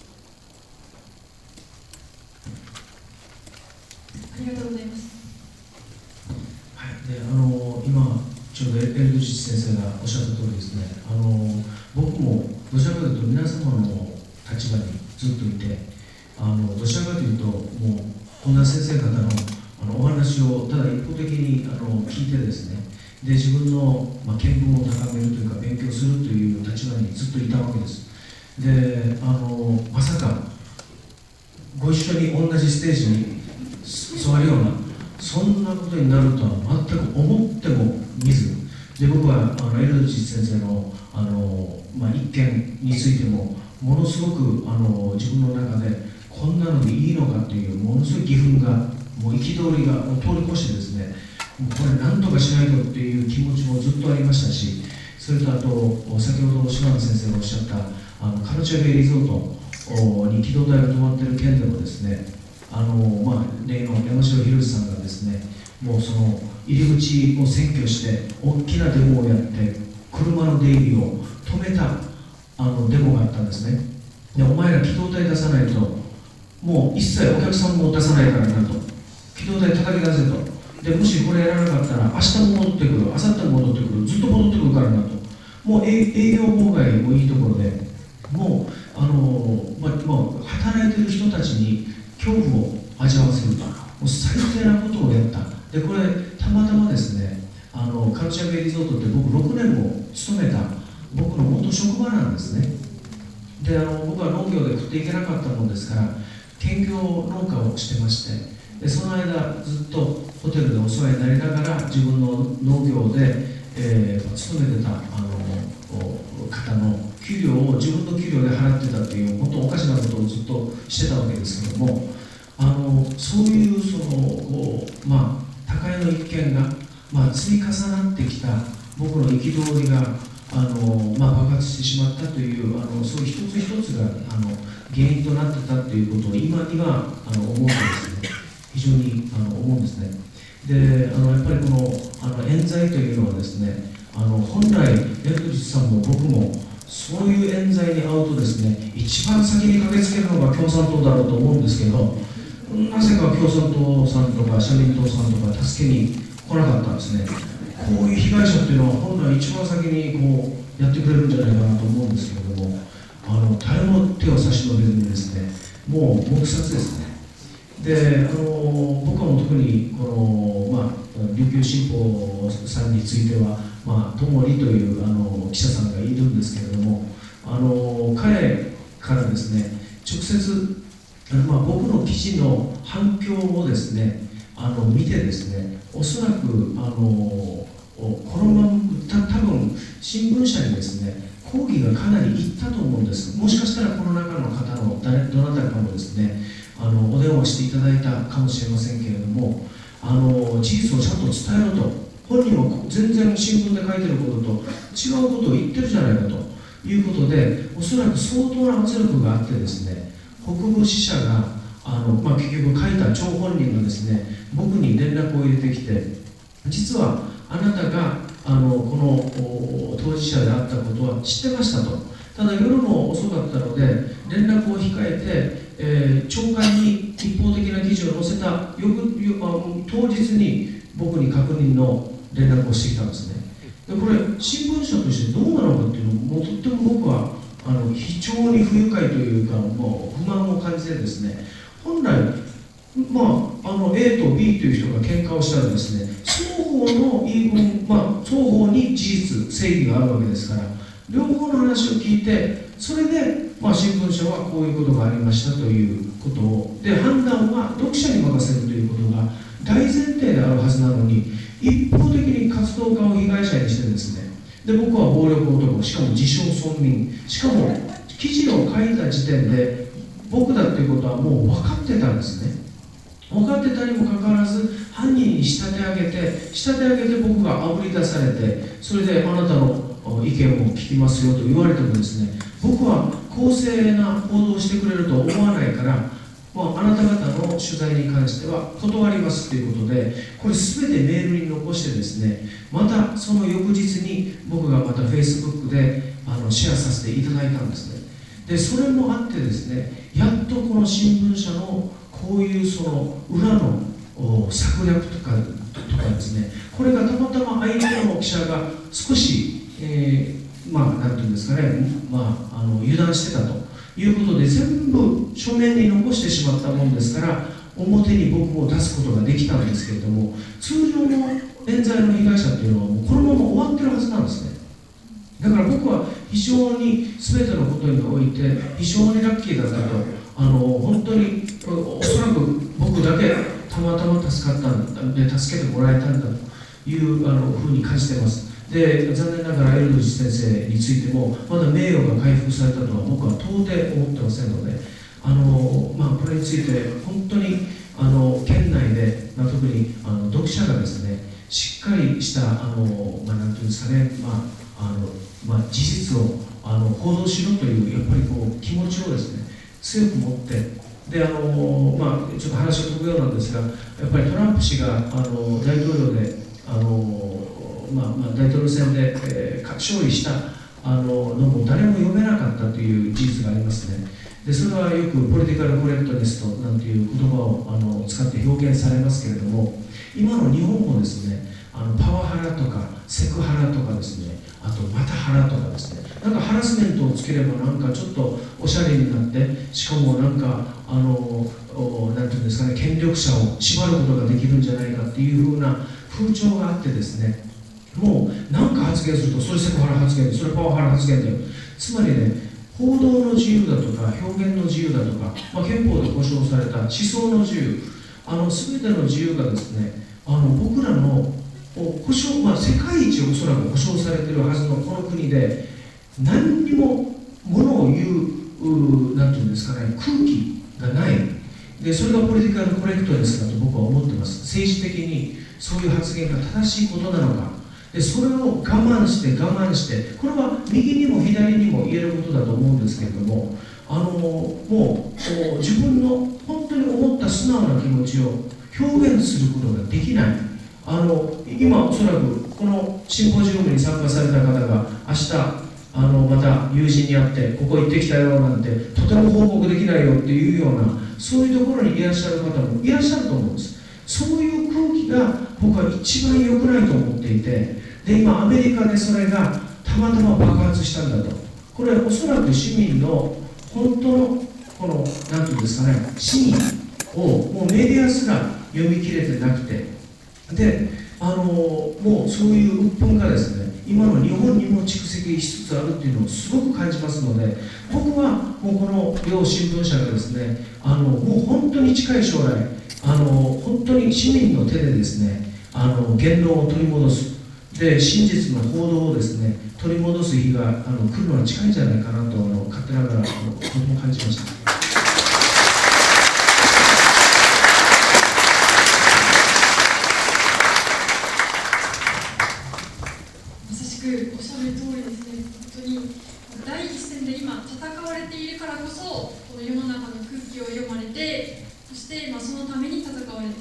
ありがとうございます。
はい、であの今ちょうどエルドジッチ先生がおっしゃった通りですね、あの僕もどちらかというと皆様の立場にずっといて、あのどちらかというともう本田先生方のあのお話をただ一方的にあの聞いてですね、で自分の、まあ、見聞を高めるというか勉強するという立場にずっといたわけです。であのまさかご一緒に同じステージに座るようなそんなことになるとは全く思っても見ず、で僕はあのエルドジッチ先生のあの、まあ、一見についてもものすごくあの自分の中でこんなのでいいのかというものすごい義憤がもう憤りが通り越してですね、もうこれ何とかしないとっていう気持ちもずっとありましたし、それとあと先ほど島野先生がおっしゃったあのカルチャーベイリゾートに機動隊が止まっている件でもですね、あのまあ、例の山城宏さんがですね、もうその入り口を占拠して大きなデモをやって車の出入りを止めたあのデモがあったんですね。でお前ら機動隊出さないともう一切お客さんも出さないからなと、機動隊叩き出せと、でもしこれやらなかったら明日も戻ってくる、明後日も戻ってくる、ずっと戻ってくるからなと、もう営業妨害もいいところで、もうあの、まあ、もう働いてる人たちに恐怖を味わわせると、もう最低なことをやった。でこれたまたまですね、あのカルチャーベイリゾートって僕ろくねんも勤めた僕の元職場なんですね。であの僕は農業で食っていけなかったものですから兼業農家をしてまして、でその間ずっとホテルでお世話になりながら自分の農業で、えー、勤めてたあの方の給料を自分の給料で払ってたっていう本当おかしなことをずっとしてたわけですけども、あのそういうそのこう、まあ、高いの一件が、まあ、積み重なってきた僕の憤りがあの、まあ、爆発してしまったというあのそういう一つ一つがあの原因となってたということを今今あの思うとですね、非常にあの思うんですね。であのやっぱりこのあの冤罪というのはですね、あの本来エルドジッチさんも僕もそういう冤罪に遭うとですね、一番先に駆けつけるのが共産党だろうと思うんですけど、なぜか共産党さんとか社民党さんとか助けに来なかったんですね。こういう被害者っていうのは本来一番先にこうやってくれるんじゃないかなと思うんですけれども、あの誰も手を差し伸べずにですね、もう黙殺ですね。であの僕はもう特にこの、まあ、琉球新報さんについては、まあ、ともりというあの記者さんがいるんですけれども、あの彼からですね直接まあ、僕の記事の反響をですねあの見てですね、おそらくあのこのままた多分新聞社にですね抗議がかなりいったと思うんです。もしかしたらこの中の方の誰どなたかもですねあのお電話していただいたかもしれませんけれども、あの事実をちゃんと伝えろと、本人は全然新聞で書いてることと違うことを言ってるじゃないかと、 いうことで、おそらく相当な圧力があってですね、北部支社があの、まあ、結局書いた張本人がですね、僕に連絡を入れてきて、実はあなたがあのこの当事者であったことは知ってましたと。ただ夜も遅かったので連絡を控えて、えー、長官に一方的な記事を載せた翌当日に僕に確認の連絡をしてきたんですね。でこれ新聞社としてどうなのかっていうのも、もうとっても僕はあの非常に不愉快というか、もう不満を感じてですね、本来、まあ、あの A と B という人が喧嘩をしたらですね、双方の言い分、まあ、双方に事実正義があるわけですから、両方の話を聞いて、それで、まあ、新聞社はこういうことがありましたということをで、判断は読者に任せるということが大前提であるはずなのに、一方的に活動家を被害者にしてですね、で僕は暴力男、しかも自称村民、しかも記事を書いた時点で僕だっていうことはもう分かってたんですね。分かってたにもかかわらず、犯人に仕立て上げて仕立て上げて僕があぶり出されて、それであなたの意見を聞きますよと言われてもですね、僕は公正な報道をしてくれると思わないから、まあ、あなた方の取材に関しては断りますということで、これ全てメールに残してですね、またその翌日に僕がまた フェイスブック であのシェアさせていただいたんですね。でそれもあってですね、やっとこの新聞社のこういうその裏の策略とかとかですね、これがたまたま相手の記者が少し、えー、まあなんていうんですかね、まあ、あの油断してたということで、全部書面に残してしまったもんですから、表に僕も出すことができたんですけれども、通常の冤罪の被害者っていうのはもうこのまま終わってるはずなんですね。だから僕は非常に全てのことにおいて非常にラッキーだったと。あの本当におそらく僕だけたまたま助かったんで、助けてもらえたんだというあのふうに感じています。で残念ながらエルドジ先生についてもまだ名誉が回復されたとは僕は到底思ってませんので、あの、まあ、これについて本当にあの県内で、まあ、特にあの読者がですね、しっかりしたあの、まあ、なんていうんですかね、まああのまあ、事実をあの報道しろというやっぱりこう気持ちをですね強く持って、であの、まあ、ちょっと話が飛ぶようなんですが、やっぱりトランプ氏があの大統領であの、まあまあ、大統領選で、えー、勝利したあののも誰も読めなかったという事実がありますね。でそれはよくポリティカルコレクトネスとなんていう言葉をあの使って表現されますけれども、今の日本もですね、あのパワハラとかセクハラとかですね、あとマタハラとかですね、なんかハラスメントをつければなんかちょっとおしゃれになって、しかもなんかあのなんていうんですかね、権力者を縛ることができるんじゃないかっていうふうな風潮があってですね、もう何か発言するとそれセクハラ発言、それパワハラ発言だよ。つまりね、報道の自由だとか表現の自由だとか、まあ、憲法で保障された思想の自由、あの全ての自由がですね、あの僕らの保障、まあ、世界一おそらく保障されているはずのこの国で、何にもものを言う、なんていうんですかね、空気がないで、それがポリティカルコレクトネスだと僕は思ってます。政治的にそういう発言が正しいことなのか、でそれを我慢して我慢して、これは右にも左にも言えることだと思うんですけれども、あのもう自分の本当に思った素直な気持ちを表現することができない。あの今おそらくこのシンポジウムに参加された方が明日あのまた友人に会ってここ行ってきたよなんてとても報告できないよっていうような、そういうところにいらっしゃる方もいらっしゃると思うんです。そういう空気が僕は一番良くないと思っていて、で今アメリカでそれがたまたま爆発したんだと。これおそらく市民の本当のこの何ていうんですかね、真意をもうメディアすら読み切れてなくて、であのもうそういう鬱憤がですね、今の日本にも蓄積しつつあるっていうのをすごく感じますので、僕はもうこの両新聞社がですね、あのもう本当に近い将来、あの本当に市民の手でですね、あの言論を取り戻す、で真実の報道をですね取り戻す日があの来るのは近いんじゃないかなとあの勝手ながらとても感じました。
まさしくおっしゃる通りですね。本当に大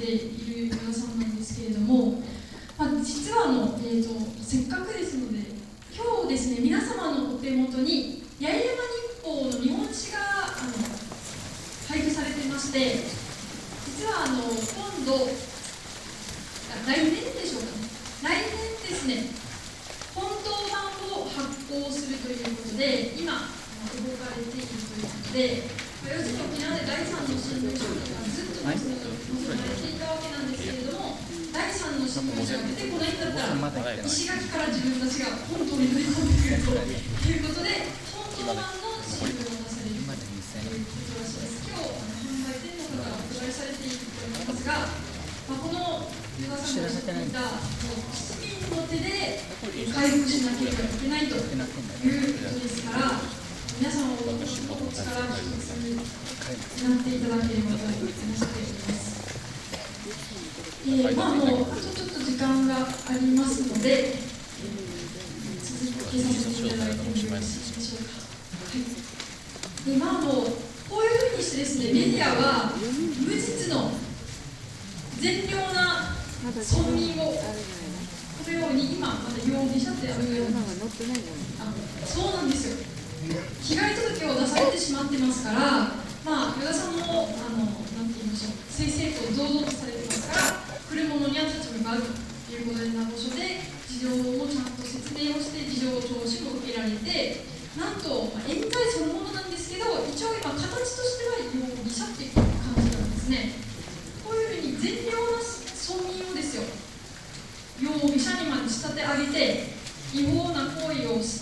いる与田さんなんですけれども、まあ、実はあの、えーと、せっかくですので今日ですね、皆様のお手元に八重山日報の日本史があの配布されていまして、実はあの今度来年でしょうかね、来年ですね、本当版を発行するということで今動かれているということで、要するに沖縄でだいさんの新聞書がずっと載せられていたわけなんですけれども、だいさんの新聞書が出てこないんだったら石垣から自分たちが本当に乗り込んでくるということで、本当版の新聞を出されるということらしいです。今日販売店の方が発売されていると思いますが、まあ、この与田さんがおっしゃっていた市民の手で回復しなければいけないということですから、皆さんをお力を一つになっていただければと思っております。えー、まあもうあとちょっと時間がありますので、えー、続けさせていただいてもよろしいでしょうか。はい、でまあもうこういうふうにしてですね、メディアは無実の善良な村民をこのように今まだ容疑者ってあるような、あそうなんですよ。被害届を出されてしまってますから、まあ、与田さんもあのなんて言いましょう、正々堂々とされてますから、来るものには立場があるということで、名簿所で事情もちゃんと説明をして、事情聴取も受けられて、なんと、まあ、冤罪そのものなんですけど、一応今、形としては容疑者っていう感じなんですね。こういうふうに善良な村民をですよ、容疑者にまで仕立て上げて、違法な行為をして、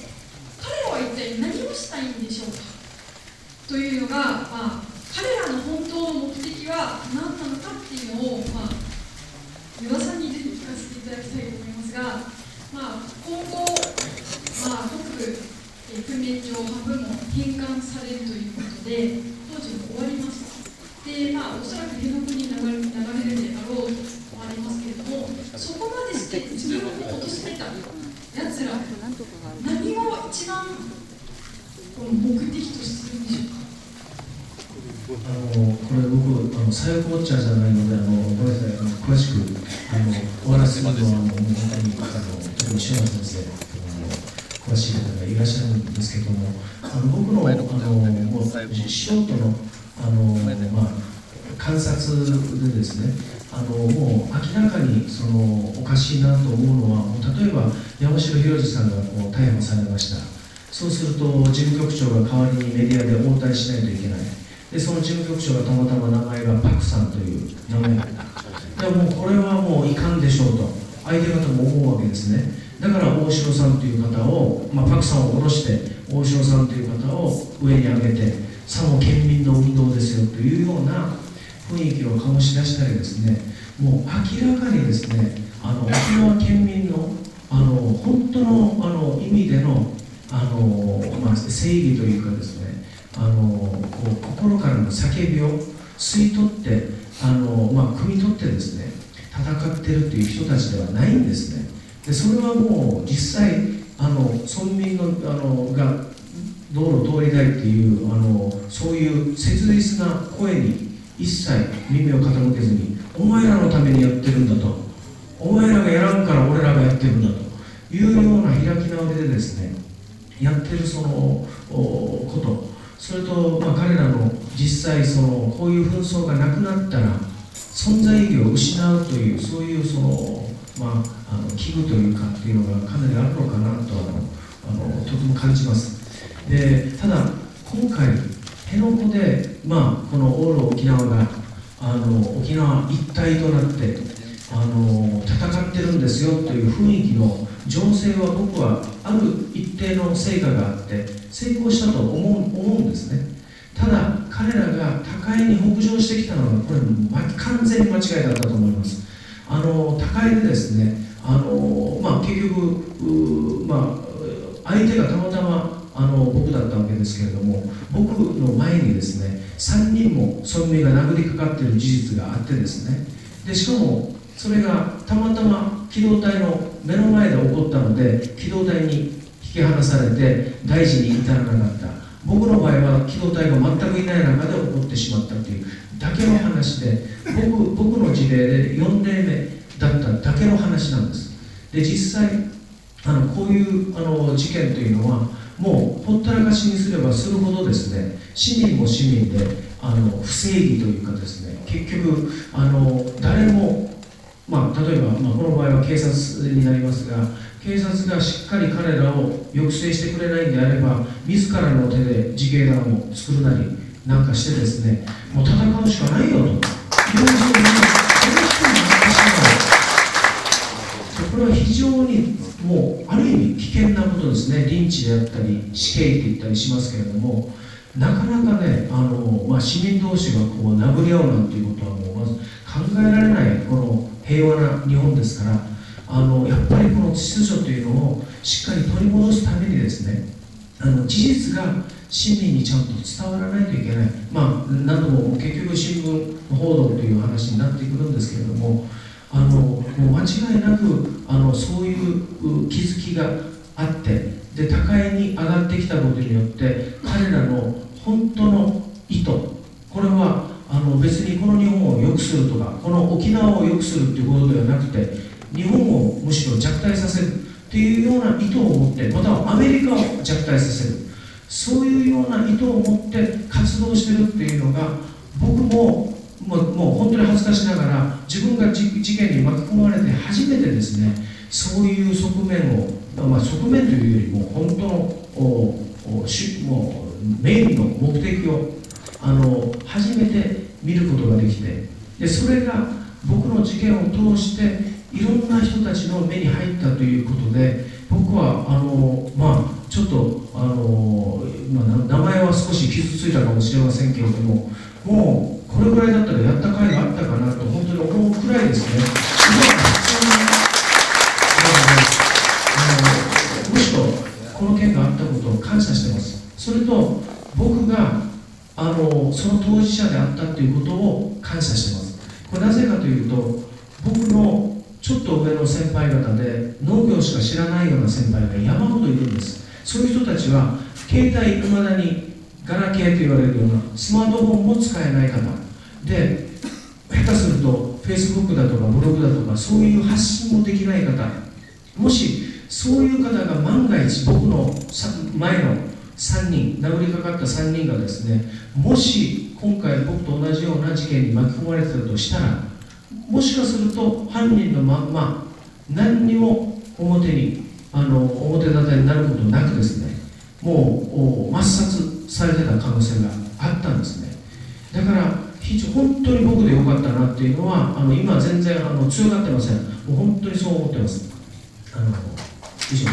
彼らは一体何をしたいんでしょうかというのが、まあ、彼らの本当の目的は何なのかっていうのを、まあ、与田さんにぜひ聞かせていただきたいと思いますが、まあ、今後、まあ、北部、えー、訓練場半分も返還されるということで、当時も終わりました。で、まあ、おそらく辺野古に流れるであろうと思われますけれども、そこまでして自分を落としめたやつら、何を一番この目的としてるんでしょうか。
あのこれ僕あの左翼ウォッチャーじゃないので、あのごめんなさい、あの詳しくあのお話しするのはもう本当にあの特に塩野先生あの詳しい方がいらっしゃるんですけども、あの僕のあのもう素人のあのまあ観察でですね、あのもう明らかにそのおかしいなと思うのは、例えば山城宏司さんがこう逮捕されました。そうすると事務局長が代わりにメディアで応対しないといけない。でその事務局長がたまたま名前がパクさんという名前があった。でもうこれはもういかんでしょうと相手方も思うわけですね。だから大城さんという方を、まあ、パクさんを下ろして大城さんという方を上に上げて、さも県民の運動ですよというような雰囲気を醸し出したりですね、もう明らかにですね、あの沖縄県民のあの本当のあの意味でのあの、まあ、正義というかですね、あのこう心からの叫びを吸い取ってあの、まあ、汲み取ってですね戦ってるという人たちではないんですね。でそれはもう実際あの村民のあのが道路通りたいっていうあのそういう切実な声に一切耳を傾けずに、お前らのためにやってるんだと、お前らがやらんから俺らがやってるんだというような開き直りでですねやってるそのこと、それと、まあ、彼らの実際そのこういう紛争がなくなったら存在意義を失うという、そういうその、まあ、あの危惧というかっていうのがかなりあるのかなとあのあのとても感じます。でただ今回辺野古で、まあ、このオール沖縄があの沖縄一体となってあの戦ってるんですよという雰囲気の情勢は僕はある一定の成果があって成功したと思う、思うんですね。ただ彼らが高いに北上してきたのはこれ完全に間違いだったと思います。あの高いでですねあの、まあ、結局、まあ、相手がたまたまあの僕だったわけですけれども、僕の前にですねさんにんも村民が殴りかかっている事実があってですね、でしかもそれがたまたま機動隊の目の前で起こったので機動隊に引き離されて大事に至らなかった。僕の場合は機動隊が全くいない中で起こってしまったというだけの話で、僕, 僕の事例でよん例目だっただけの話なんです。で実際あのこういうあの事件というのはもうほったらかしにすればするほどですね、市民も市民であの不正義というかですね、結局あの誰も、まあ、例えば、まあ、この場合は警察になりますが、警察がしっかり彼らを抑制してくれないんであれば、自らの手で自警団を作るなりなんかしてですね、もう戦うしかないよと、いろんな人にこの人になってしまう。これは非常にもうある意味危険なことですね。リンチであったり死刑って言ったりしますけれども、なかなかね、あの、まあ、市民同士がこう殴り合うなんていうことはもうまず考えられないこの平和な日本ですから、あのやっぱりこの秩序というのをしっかり取り戻すためにですね、あの事実が市民にちゃんと伝わらないといけない、まあ、何度も結局新聞報道という話になってくるんですけれども、あのもう間違いなくあのそういう気づきがあって、で高いに上がってきたことによって彼らの本当の意図、これはあの別にこの日本を良くするとか、この沖縄を良くするということではなくて、日本をむしろ弱体させるというような意図を持って、またはアメリカを弱体させる、そういうような意図を持って活動しているっていうのが、僕ももう、もう本当に恥ずかしながら、自分が事件に巻き込まれて初めてですね、そういう側面を、まあ、側面というよりも本当のおおしもうメインの目的をあの初めて見ることができて、でそれが僕の事件を通していろんな人たちの目に入ったということで、僕はあの、まあ、ちょっとあの、まあ、名前は少し傷ついたかもしれませんけれども、もうこれぐらいだったらやった甲斐があったかなと本当に思うくらいですね。むしろこの件があったことを感謝してます。それと僕があのその当事者であったということを感謝してます。これなぜかというと、僕のちょっと上の先輩方で農業しか知らないような先輩が山ほどいるんです。そういう人たちは携帯いまだにガラケーと言われるようなスマートフォンも使えない方で、下手すると Facebook だとかブログだとかそういう発信もできない方、もしそういう方が万が一僕の前のさんにん、殴りかかったさんにんがですね、もし今回僕と同じような事件に巻き込まれてたとしたら、もしかすると犯人のまんま何にも表にあの表立てになることなくですね、もう抹殺されてた可能性があったんですね。だから非常本当に僕でよかったなっていうのは、あの今全然あの強がってません。もう本当にそう思ってます。あの以上です。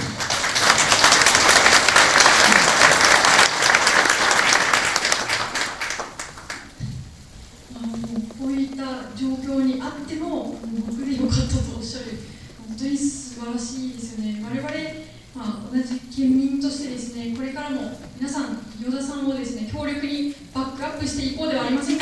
状況にあっても僕でよかったとおっしゃる、本当に素晴らしいですよね。我々、まあ、同じ県民としてですね、これからも皆さん、与田さんをですね、強力にバックアップしていこうではありませんか。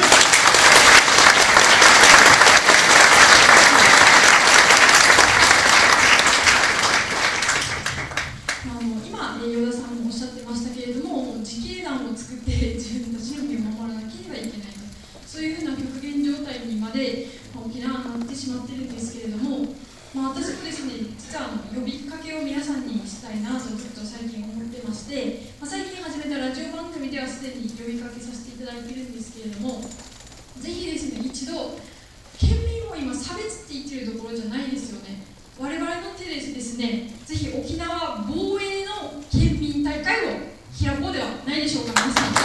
あの今、与田さんもおっしゃってましたけれども、自警団を作って自分たちの身を守らなければいけないと、そういうふうな極限状態にまで沖縄はなってしまっているんですけれども、まあ、私もですね、実はあの呼びかけを皆さんにしたいなとずっと最近思ってまして、まあ、最近始めたラジオ番組ではすでに呼びかけさせていただいているんですけれども、ぜひですね、一度、県民を今差別って言っているところじゃないですよね。我々の手でですね、ぜひ沖縄防衛の県民大会を開こうではないでしょうか。皆さん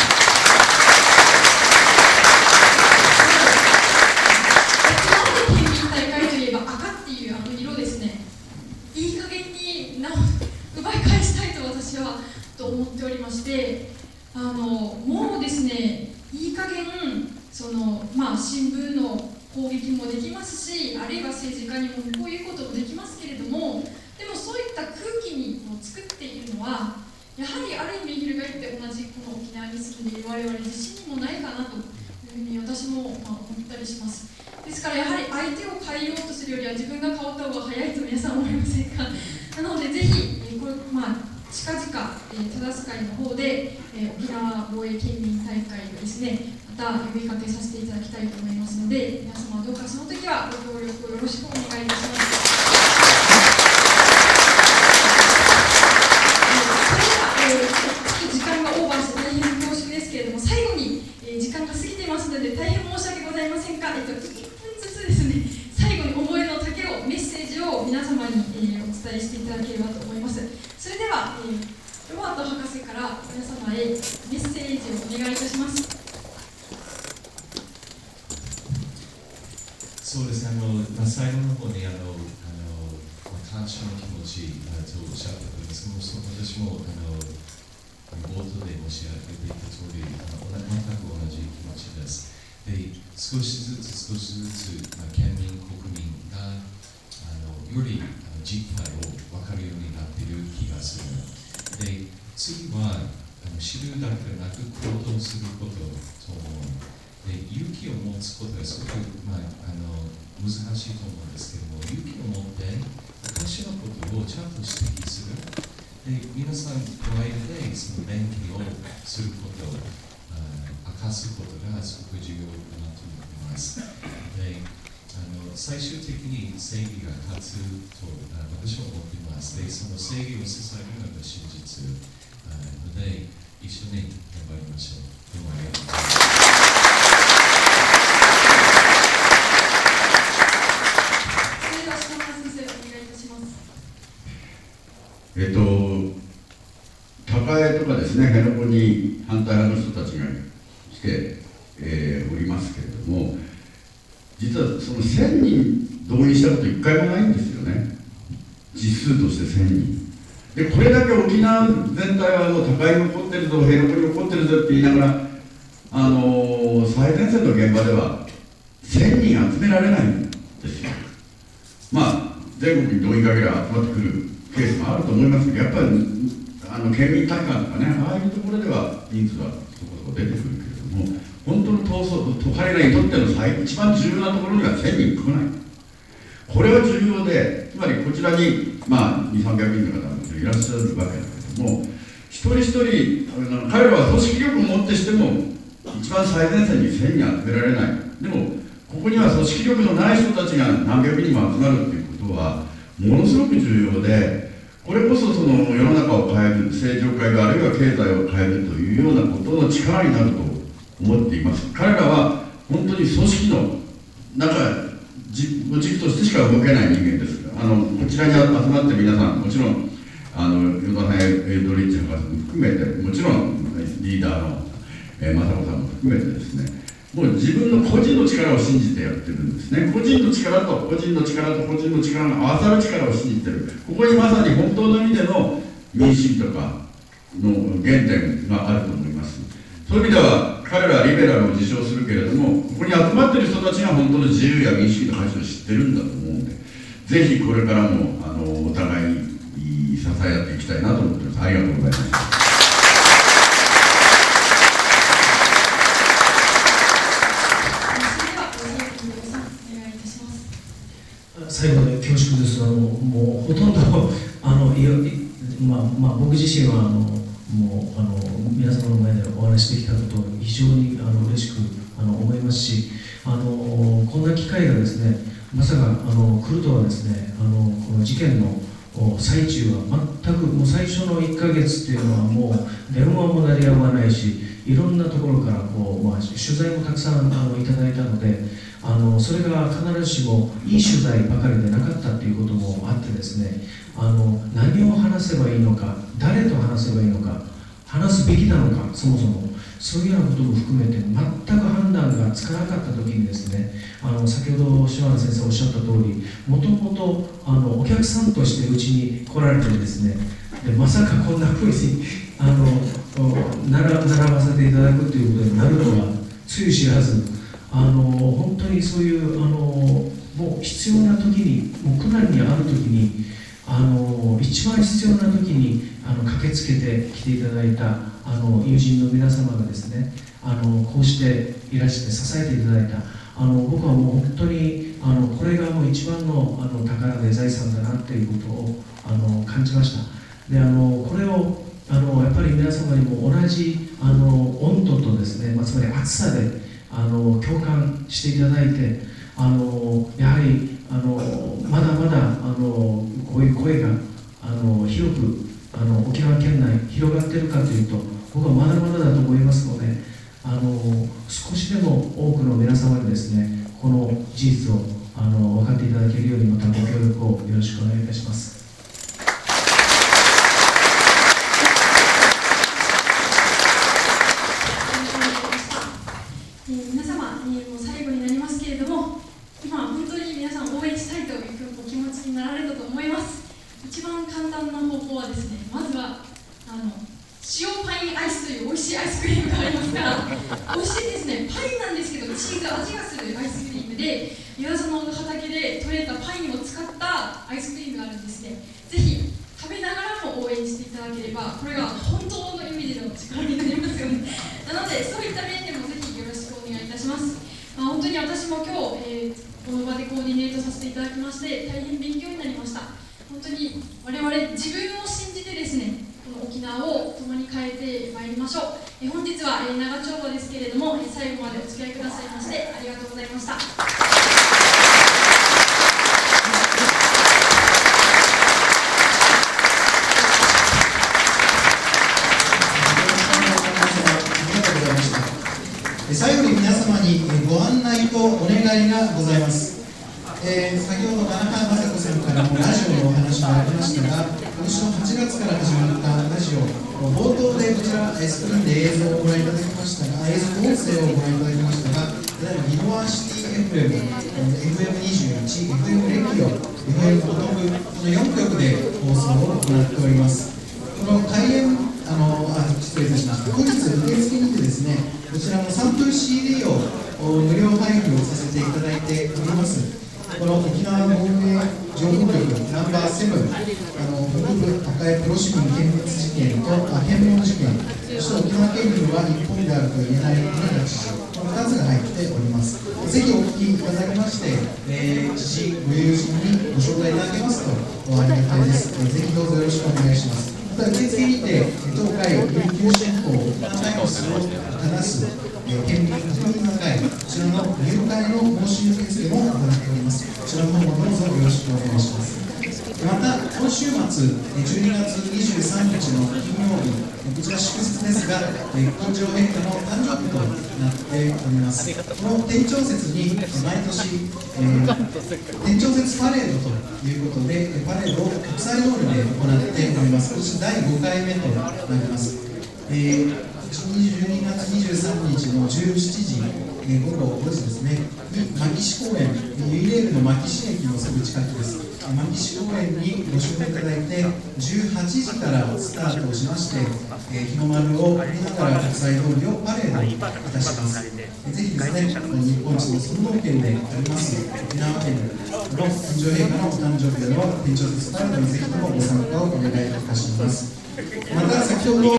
と思っておりまして、あのもうですね、いい加減その、まあ、新聞の攻撃もできますし、あるいは政治家にもこういうこともできますけれども、でもそういった空気に作っているのは、やはりある意味翻って同じこの沖縄に住んでいる我々自身にもないかなというふうに私もまあ思ったりします。ですからやはり相手を変えようとするよりは自分が変わった方が早いと皆さん思いませんか。なのでぜひこれ、まあ近々、えー、忠須会の方で、えー、沖縄防衛県民大会をですねた呼びかけさせていただきたいと思いますので、皆様どうかその時はご協力よろしくお願いいたします。それでは、えー、ちょっと時間がオーバーして大変恐縮ですけれども、最後に、えー、時間が過ぎていますので大変申し訳ございませんが、えっと、いっぷんずつですね、最後に思いの丈を、メッセージを皆様に、えー、お伝えしていただければと思います。それでは、えー、ロバート博士から皆様へメッセージをお願いいたします。
そうですね、あのまあ、最後の方にあのあの、まあ、感謝の気持ちとおっしゃったとおり、その私もあの冒頭で申し上げていた通り、あの全く同じ気持ちです。で、少しずつ少しずつ、まあ、県民、国民があのよりあの実態を分かるようになっている気がする。で、次はあの知るだけでなく行動することと思う。で、勇気を持つことがすごく、まあ、あの難しいと思うんですけども、勇気を持っておかしなことをちゃんと指摘する。で、皆さんの間でその勉強をすることを明かすことがすごく重要かなと思います。で、あの最終的に正義が勝つと私は思っています。で、その正義を支えるのが真実なので、一緒に頑張りましょう。どうもありがとうございます。
えっと、高江とかですね、辺野古に反対派の人たちが来て、えー、おりますけれども、実はそのせんにん動員したこと一回もないんですよね、実数としてせんにん。で、これだけ沖縄全体はもう高江に起こってるぞ、辺野古に起こってるぞって言いながら、あのー、最前線の現場ではせんにん集められないんですよ。まあ、全国に動員かければ集まってくるケースもあると思いますけど、やっぱりあの県民体感とかね、ああいうところでは人数はそこそこ出てくるけれども、本当の闘争、彼らにとっての最一番重要なところにはせんにん来ない。これは重要で、つまりこちらに、まあ、にせんさんびゃくにんの方もいらっしゃるわけだけども、一人一人、あの彼らは組織力をもってしても、一番最前線にせんにん集められない。でも、ここには組織力のない人たちが何百人も集まるということは、ものすごく重要で、これこそその世の中を変える、政治を変える、あるいは経済を変えるというようなことの力になると思っています。彼らは本当に組織の中、軸としてしか動けない人間です。あのこちらに集まってる皆さん、もちろん、あの与田さん、エイドリッチ博士も含めて、もちろんリーダーの、えー、雅子さんも含めてですね、もう自分の個人の力を信じてやってるんですね。個人の力と個人の力と個人の力が合わさる力を信じてる。ここにまさに本当の意味での民主主義とかの原点があると思います。そういう意味では彼らはリベラルを自称するけれども、ここに集まってる人たちが本当の自由や民主主義の価値を知ってるんだと思うんで、ぜひこれからもあのお互いに支え合っていきたいなと思っています。ありがとうございます。
最後で恐縮です。あのもうほとんどあのいや、まあまあ、僕自身はあのもうあの皆様の前でお話しできたことを非常にあの嬉しくあの思いますし、あのこんな機会がですね、まさかあの来るとはですね、あのこの事件の最中は全くもう最初のいっかげつっていうのはもう電話も鳴りやまないし、いろんなところからこう、まあ、取材もたくさんあのいただいたので、あのそれが必ずしもいい取材ばかりでなかったということもあってですね、あの何を話せばいいのか、誰と話せばいいのか、話すべきなのか、そもそもそういうようなことも含めて全く判断がつかなかったときにですね、あの先ほど島原先生おっしゃった通り、もともとあのお客さんとしてうちに来られてですね、でまさかこんなふうにあの並並ばせていただくということになるとはつゆ知らず、あの本当にそういうあのもう必要な時に、もう苦難にある時に、あの一番必要な時にあの駆けつけて来ていただいたあの友人の皆様がですね、あのこうしていらして支えていただいた、あの僕はもう本当にあのこれがもう一番の、あの宝で財産だなということをあの感じました。であのこれをあのやっぱり皆様にも同じあの温度とですね、まあ、つまり暑さであの共感していただいて、あのやはりあのまだまだあのこういう声があの広くあの沖縄県内広がっているかというと、僕はまだまだだと思いますので、あの少しでも多くの皆様にですね、この事実をあの分かっていただけるように、またご協力をよろしくお願いいたします。
えー、皆様、えー、もう最後になりますけれども、今本当に皆さん応援したいというお気持ちになられたと思います。一番簡単な方法はですね、まずはあの塩パインアイスという美味しいアイスクリームがありますから、美味しいですね。パインなんですけどチーズ味がするアイスクリームで、岩田さんの畑で採れたパインを使ったアイスクリームがあるんですね。ぜひ食べながらも応援していただければ、これが本当の意味での力になりますよね。なのでそういった面でもぜひよろしくお願いいたします。まあ、本当に私も今日、えー、この場でコーディネートさせていただきまして、大変勉強になりました。本当に我々自分を信じてですね、この沖縄を共に変えてまいりましょう。えー、本日は、えー、長丁場ですけれども、えー、最後までお付き合いくださいましてありがとうございました。
最後に皆様にご案内とお願いがございます。えー、先ほど田中雅子さんからもラジオのお話がありましたが、今年のはちがつから始まったラジオ、冒頭でこちらスクリーンで映像をご覧いただきましたが、映像と音声をご覧いただきましたが、ただいまギノワシティ エフエム、エフエムにじゅういち、エフエム レキオ、エフエム ボトム、このよんきょくで放送を行っております。この開演あのあ失礼いたしました。本日受付にてですね、こちらのサンプル シーディー を無料配布をさせていただいております。この沖縄防衛情報局ナンバーセブン、あの北部赤江プロ市民見物事件とあ検問事件、そして沖縄県民は日本であると言えない国たち、このふたつが入っております。ぜひお聞きいただきまして、えー、知事、ご友人にご招待いただけますとおありがたいです。えー、ぜひどうぞよろしくお願いします。また受付にて東海琉球新報沖縄タイムスを正す県民確認の会、こちらの入会の申し受付も行っております。こちらの方もどうぞよろしくお願いします。また今週末じゅうにがつにじゅうさんにちの金曜日、こちら祝日ですが、金城陛下の誕生日となっております。この天長節に毎年、えー、天長節パレードということで、パレードを国際通りで行っております。今年だいごかいめとなります。えー、じゅうにがつにじゅうさんにちのじゅうしちじ、えー、午後ごじですね、に牧師公園、ユイレールの牧師駅のすぐ近くです。牧師公園にご集合いただいて、じゅうはちじからスタートをしまして、えー、日の丸を見ながら国際通りをパレードいたします。えー、ぜひですね、日本一の尊道県であります沖縄県の天上陛下のお誕生日での天長節パレードにぜひともご参加をお願いいたします。また先ほど